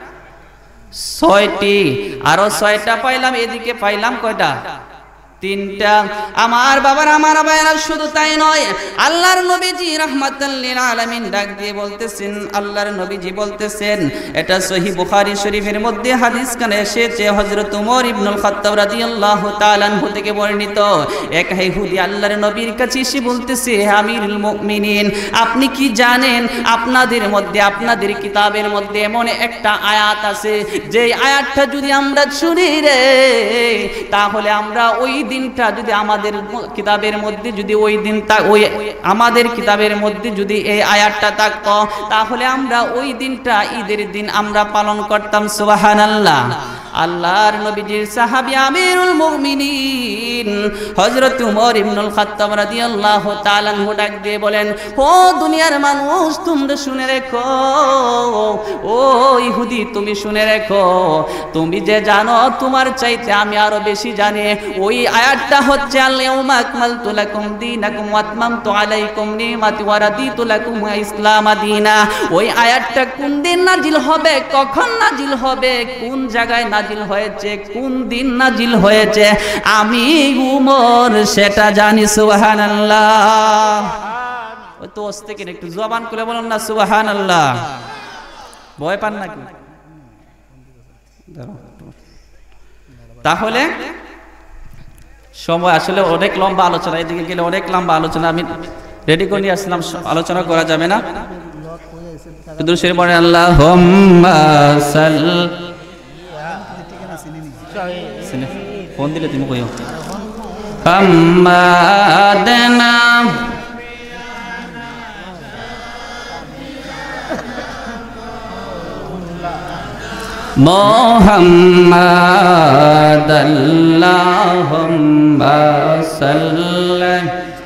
6টি। আরো 6টা পাইলাম। এদিকে পাইলাম কয়টা? 3টা। আমার বাবার, আমার ভাইরা, শুধু তাই নয়, আল্লাহর নবীজি রাহমাতাল লিল আলামিন ডাক দিয়ে বলতেছেন, আল্লাহর নবীজি বলতেছেন, এটা সহিহ বুখারী শরীফের মধ্যে হাদিস কানে এসেছে, হযরত ওমর ইবনুল খাত্তাব রাদিয়াল্লাহু তাআলা আনহু থেকে বর্ণিত। এক ইহুদি আল্লাহর নবীর কাছে এসে বলতেছে, হে আমিরুল মুমিনিন, আপনি কি জানেন আপনাদের মধ্যে, আপনাদের কিতাবের মধ্যে এমন একটা আয়াত আছে, যে আয়াতটা যদি আমরা শুনি রে, তাহলে আমরা ওই দিনটা যদি আমাদের কিতাবের মধ্যে যদি ওই দিন ওই আমাদের কিতাবের মধ্যে যদি এই আয়াতটা থাকতো, তাহলে আমরা ওই দিনটা ঈদের দিন আমরা পালন করতাম। সুবহানাল্লাহ। আল্লাহর নবীজির সাহাবী আমিরুল মুমিনিন হযরত ওমর ইবনুল খাত্তাব রাদিয়াল্লাহু তাআলা আনহু ডাক দিয়ে বলেন, ও দুনিয়ার মানুষ, তোমরা শুনে রেখো, ও ইহুদি তুমি শুনে রেখো, তুমি যে জানো তোমার চাইতে আমি আরো বেশি জানি। ওই আয়াতটা হচ্ছে, আল-ইয়াউমা আকমালতু লাকুম দীনাকুম ওয়া আতমামতু আলাইকুম নি'মাতি ওয়া রাদিতু লাকুম ইসলাম দীনা। ওই আয়াতটা কোন দিন নাজিল হবে, কখন নাজিল হবে, কোন জায়গায় নাজিল হয়েছে, কোন দিন নাজিল হয়েছে, আমি উমর সেটা জানি। সুবহানাল্লাহ। ওই তো ওস্তে কিনা একটু জবান খুলে বলুন না সুবহানাল্লাহ। ভয় পান নাকি? তাহলে সময় আসলে অনেক লম্বা আলোচনা, এদিকে গেলে অনেক লম্বা আলোচনা, আমি রেডি করে নিয়ে আসলাম, আলোচনা করা যাবে না। দুরূদ শরীফ পড়েন, আল্লাহুম্মা সাল্লি, ফোন দিলে তুমি কইও, হাম্মাদানা মুহাম্মাদ আল্লাহুম্মা সাল্লি।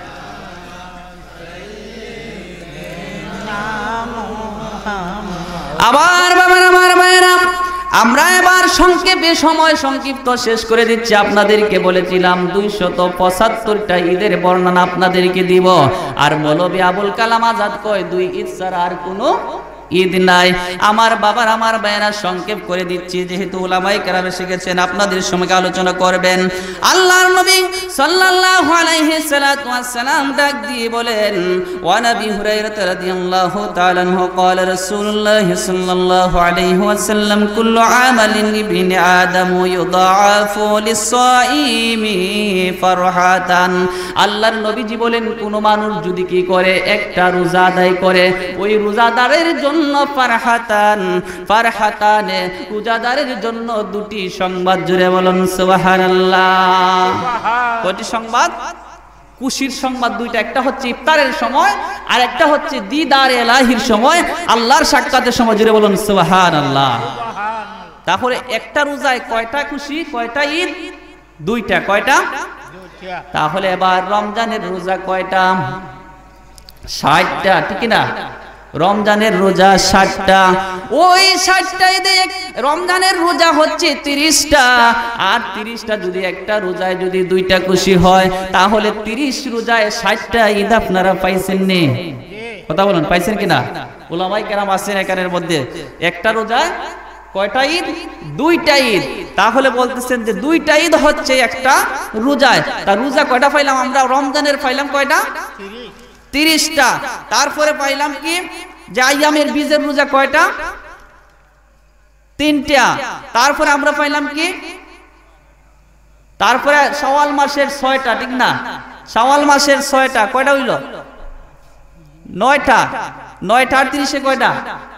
আবার বাবার, আমার ভাইরা, আমরা এবার সংক্ষেপে, সময় সংক্ষিপ্ত শেষ করে দিচ্ছি। আপনাদেরকে বলেছিলাম 275টা ঈদের বর্ণনা আপনাদেরকে দিব। আর মৌলভী আবুল কালাম আজাদ কয় 2 ঈদ ছাড়া আর কোনো ঈদ নাই। আমার বাবার, আমার ভাইরা, সংক্ষেপ করে দিচ্ছি, যেহেতু উলামায়ে কেরাম এসে গেছেন, আপনাদের সঙ্গে আলোচনা করবেন। আল্লাহর নবী সাল্লাল্লাহু আলাইহি সাল্লাতু ওয়াসসালাম ডাক দিয়ে বলেন, ওয়া নবী হুরায়রা রাদিয়াল্লাহু তাআলা আনহু ক্বালা রাসূলুল্লাহ সাল্লাল্লাহু আলাইহি ওয়াসাল্লাম, কুল্লু আমালিন ইবনি আদম ইউদাআফু লিস-সাঈমি ফারহাতান। আল্লাহর নবীজি বলেন, কোন মানুষ যদি কি করে, একটা রোজা আদায় করে, ওই রোজাদারের জন্য ফারহাতান, ফারহাতানে, রোজাদারের জন্য 2টি সংবাদ, জুড়ে বলুন সুবহানাল্লাহ। কয়টি সংবাদ? খুশির সংবাদ 2টা। একটা হচ্ছে ইফতারের সময়, আর একটা হচ্ছে দিদার ইলাহির সময়, আল্লাহর সাক্ষাতের সময়, জুড়ে বলুন সুবহানাল্লাহ। তাহলে একটা রোজায় কয়টা খুশি, কয়টা ঈদ? 2টা। কয়টা? তাহলে এবার রমজানের রোজা কয়টা? 60টা, ঠিক না? রমজানের রোজা 60টা। ওই 60টা ঈদে রমজানের রোজা হচ্ছে 30টা। আর 30টা যদি একটা রোজায় যদি 2টা খুশি হয়, তাহলে 30 রোজায় 60টা ঈদ আপনারা পাইছেন নি? কথা বলুন, পাইছেন কিনা? উলামায়ে কেরাম আছেন এখানের মধ্যে। একটা রোজায় কয়টা ঈদ? 2টা ঈদ। তাহলে বলতেছেন যে 2টা ঈদ হচ্ছে একটা রোজায়। তা রোজা কয়টা পাইলাম আমরা? রমজানের পাইলাম কয়টা? 30টা। তারপরে পাইলাম কি যে আইয়ামের বীজের রোজা কয়টা? 3টা। তারপরে আমরা পাইলাম কি, তারপরে শাওয়াল মাসের 6টা, ঠিক না? শাওয়াল মাসের 6টা কয়টা হইল? 9টা। 9টা আর 30-এ কয়টা?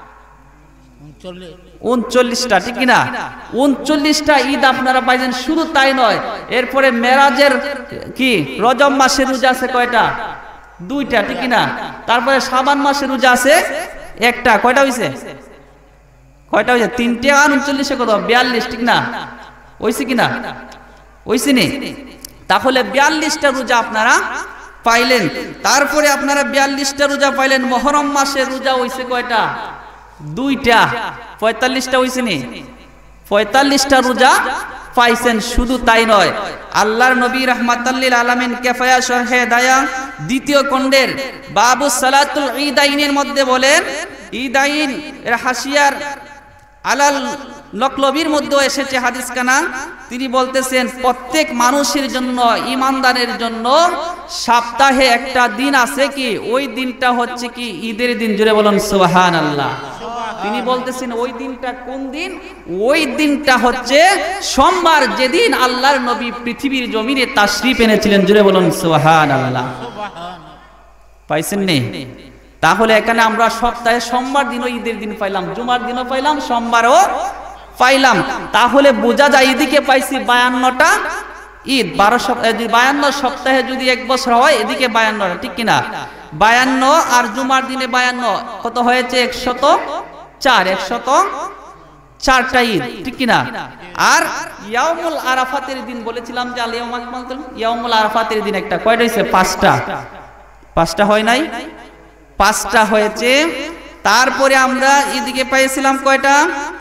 39টা, ঠিক না? 39টা ঈদ আপনারা পাইছেন। শুধু তাই নয়, এরপরে মেরাজের কি রজব মাসের রোজা আছে কয়টা? 2টা, ঠিক না? তারপরে শাবান মাসের রোজা আছে 1টা। কয়টা হইছে? কয়টা হইছে? 3টে আর 39-এ কত? 42, ঠিক না? হইছে কিনা? হইছে নি? তাহলে 42টা রোজা আপনারা পাইলেন। তারপরে আপনারা 42টা রোজা পাইলেন। মুহররম মাসের রোজা হইছে কয়টা? 2টা। 45টা হইছে নি? 45টা রোজা পাইছেন। শুধু তাই নয়, আল্লাহর নবী রাহমাতাল লিল আলামিন কিফায়া শরহে দায়া দ্বিতীয় খণ্ডের বাবু সালাতুল ঈদাইনের মধ্যে বলেন, ঈদাইন এর হাসিয়ার আলাল নকলবির মধ্যে এসেছে হাদিস কানা। তিনি বলতেছেন প্রত্যেক মানুষের জন্য, ঈমানদারের জন্য সপ্তাহে একটা দিন আছে কি, ওই দিনটা হচ্ছে কি ঈদের দিন। জোরে বলুন সুবহানাল্লাহ। তিনি বলতেছেন ওই দিনটা কোন দিন? ওই দিনটা হচ্ছে সোমবার, যেদিন আল্লাহর নবী পৃথিবীর জমিনে তাশরীফ এনেছিলেন। জোরে বলুন সুবহানাল্লাহ। পাইছেন নি? তাহলে এখানে আমরা সপ্তাহে সোমবার দিনও ঈদের দিন পাইলাম, জুমার দিনও পাইলাম, সোমবারও পাইলাম। তাহলে বোঝা যায় এদিকে পাইছি 52টা ঈদ। 52 সপ্তাহে যদি 1 বছর হয়, এদিকে 52টা, ঠিক কিনা? 52 আর জুমার দিনে 52 কত হয়েছে? 104। 104টা ঈদ, ঠিক কিনা? আর ইয়াউমুল আরাফাতের দিন বলেছিলাম যে আল ইয়াউমুল আকমালতু, ইয়াউমুল আরাফাতের দিন একটা কয়টা হইছে? 5টা। 5টা হয় নাই? 5টা হয়েছে। তারপরে আমরা এদিকে পাইছিলাম কয়টা?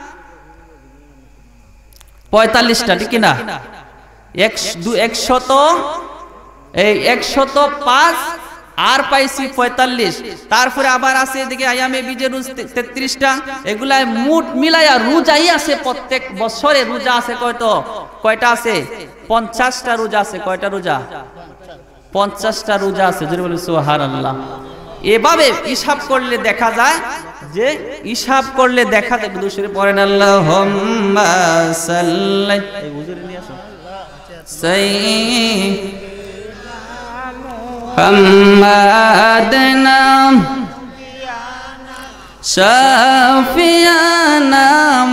45টা, ঠিক কিনা? 105 আর পাইছি 45। তারপরে আবার আছে এদিকে আয়ামে বীজের রোজা 33টা। এগুলাই মোট মিলাইয়া রোজাই আছে, প্রত্যেক বছরে রোজা আছে কয়টা আছে? 50টা রোজা আছে। কয়টা রোজা? 50টা রোজা আছে। জোরে বলুন সুবহানাল্লাহ। এভাবে হিসাব করলে দেখা যায় যে, হিসাব করলে দেখা যায়, দুশরে পড়েন আল্লাহুম্মা সাল্লি এই হুজুরে নিয়ে আসো সাইয়্যিদানা শাফিয়ানা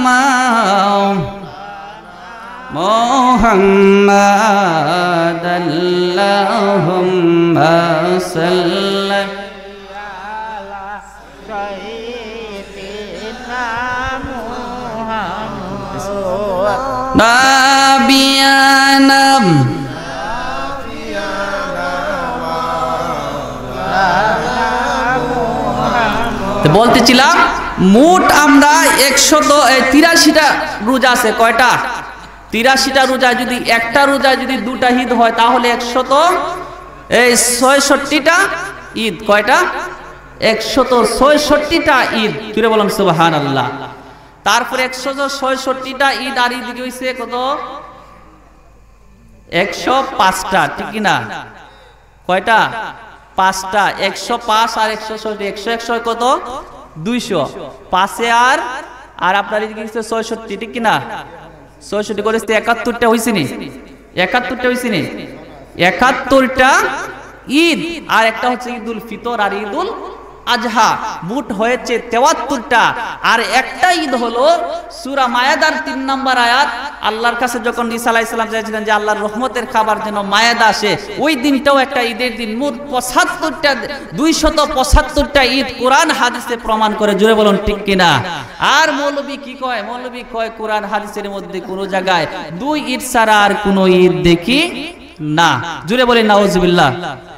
মুহাম্মাদ আল্লাহুম্মা সাল্লি নাবিয়ানাম। বলতেছিলাম মোট আমরা 183টা রোজা আছে। কয়টা? 83টা রোজা। যদি একটা রোজা যদি 2টা ঈদ হয়, তাহলে 166টা ঈদ। কয়টা? 166টা ঈদ। তুই বলুন সুবহানাল্লাহ। তারপরে 166টা ঈদ আর ঈদ হইছে কত? 105টা, ঠিক কিনা? কয়টা? 5টা। 105 আর 166, 100 কত? 200। 5 আর আপনার এদিকে 66, ঠিক কিনা? 66 করে 71টা হইছে নি? 71টা হইছে নি? 71টা ঈদ। আর একটা হচ্ছে ঈদুল ফিতর আর ঈদুল আজহা। মোট হয়েছে 73টা। আর একটা ঈদ হলো সূরা মায়েদার 3 নম্বর আয়াত। আল্লাহর কাছে যখন ঈসা আলাইহিস সালাম চাইছিলেন যে আল্লাহর রহমতের খাবার যেন মায়েদা আসে, ওই দিনটাও একটা ঈদের দিন। মোট 275টা ঈদ কোরআন হাদিসে প্রমাণ করে। জোরে বলুন ঠিক কিনা? আর মৌলবী কি কয়? মৌলবী কয় কোরআন হাদিসের মধ্যে কোনো জায়গায় 2 ঈদ ছাড়া আর কোনো ঈদ দেখি না। জোরে বলেন নাউজুবিল্লাহ।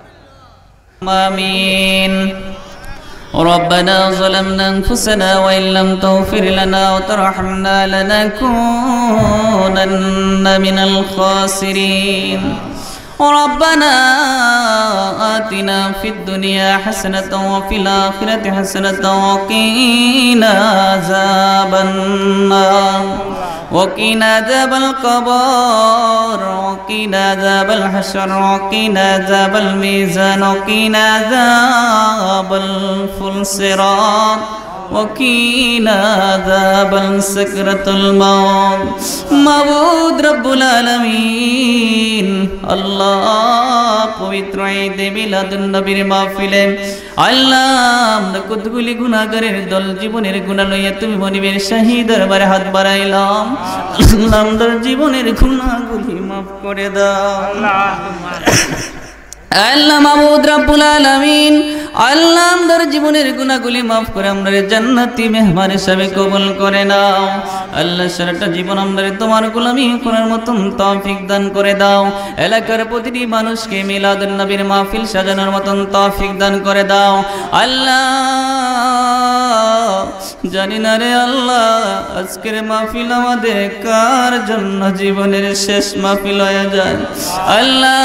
আমিন। ربنا ظلمنا أنفسنا وإن لم تغفر لنا وترحمنا لنكونن من الخاسرين ربنا آتنا في الدنيا حسنة وفي الآخرة حسنة وقنا عذاب النار وقنا عذاب القبر وقنا عذاب الحشر وقنا عذاب الميزان وقنا عذاب الفلسرات وقنا عذاب سكرة الموت মাবুদ রব্বুল আলামিন আল্লাহ পবিত্র ঈদে মিলাদুন নবীর মাহফিলে আল্লাহ আমরা কতগুলি গুনাহগারের দল জীবনের গুনাহ লইয়া তুমি মনিবের শাহী দরবারে হাত বাড়াইলাম আল্লাহ আমাদের জীবনের গুনাহগুলি maaf করে দাও আল্লাহ মাবুদ রব্বুল আলামিন আল্লাহ আমাদের জীবনের গুনাহগুলি maaf করে আমাদের জান্নাতি মেহমান হিসেবে কবুল করে নাও আল্লাহ সারাটা জীবন আমাদের তোমার গোলামি করার মতন তৌফিক দান করে দাও এলাকার প্রতিটি মানুষকে মিলাদুন নবীর মাহফিল সাজানোর মতন তৌফিক দান করে দাও আল্লাহ জানি না রে আল্লাহ আজকের মাহফিল আমাদের কার জন্য জীবনের শেষ মাহফিল হয়ে যায় আল্লাহ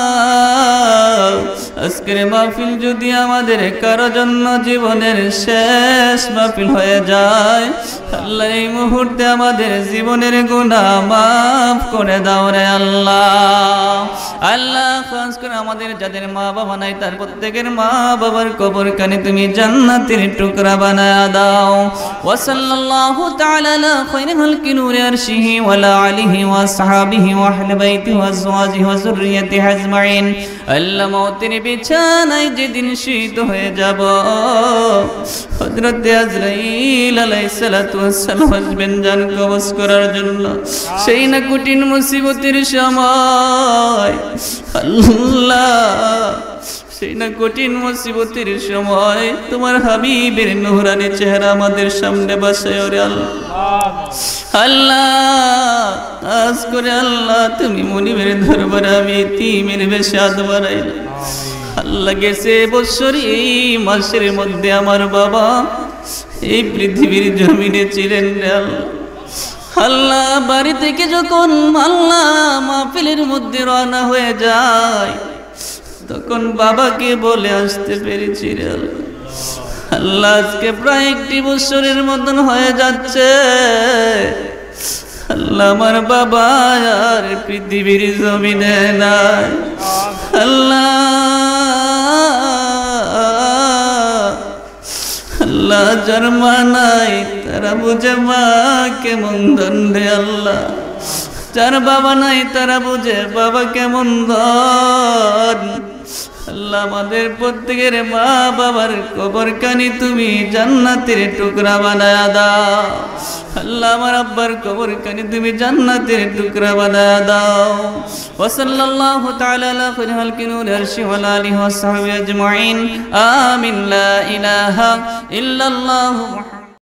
আজকের মাহফিল যদি আমাদের কারো জন্য জীবনের শেষ মাহফিল হয়ে যায় আল্লাহ এই মুহূর্তে আমাদের জীবনের গুনাহ maaf করে দাও রে আল্লাহ আল্লাহ খাস করে আমাদের যাদের মা বাবা নাই তার প্রত্যেকের মা বাবার কবরখানি তুমি জান্নাতের টুকরা বানায়া দাও ওয়া সাল্লাল্লাহু তাআলা আলা খায়রি খালকি নূরি আরশিহি ওয়া আলা আলিহি ওয়া আসহাবিহি ওয়া আহলি বাইতিহি ওয়া আজওয়াজিহি ওয়া যুররিয়াতিহি আজমাইন আল্লাহ মওতের বিছানায় যেদিন শহীদ হয়ে যাব হযরত আজরাইল আলাইহিস সালাতু ওয়াস সালাম আসবেন জান কবজ করার জন্য সেই না কঠিন মুসিবতের সময় আল্লাহ সেই না কঠিন মুসিবতের সময় তোমার হাবিবের নূরানি চেহারা আমাদের সামনে বসায় ওরে আল্লাহ আল্লাহ আজ করে আল্লাহ তুমি মনিবের দরবারে আমি ইতিমের বেশে হাত বাড়াইলাম আল্লাহ গেছে বছর এই মাসের মধ্যে আমার বাবা এই পৃথিবীর জমিনে ছিলেন রে আল্লাহ বাড়ি থেকে যখন আল্লাহ মাহফিলের মধ্যে রওনা হয়ে যায় তখন বাবাকে বলে আসতে পেরেছি রে আল্লাহ আজকে প্রায় 1 বছরের মতন হয়ে যাচ্ছে আল্লাহ আমার বাবা আর পৃথিবীর জমিনে নাই আল্লাহ আল্লাহ যার মা নাই তারা বুঝে মা কেমন দণ্ডে আল্লাহ যার বাবা নাই তারা বুঝে বাবা কেমন ধন আল্লাহ আমাদের প্রত্যেকের মা বাবার কবরখানি তুমি জান্নাতের টুকরা বানায়া দাও আল্লাহ আমার আব্বার কবরখানি তুমি জান্নাতের টুকরা বানায়া দাও ওয়া সাল্লাল্লাহু তাআলা আলা খায়রি খালকি নূরি আরশি ওয়া আলিহি ওয়া সাহবিহি আজমাইন আমিন লা ইলাহা ইল্লাল্লাহু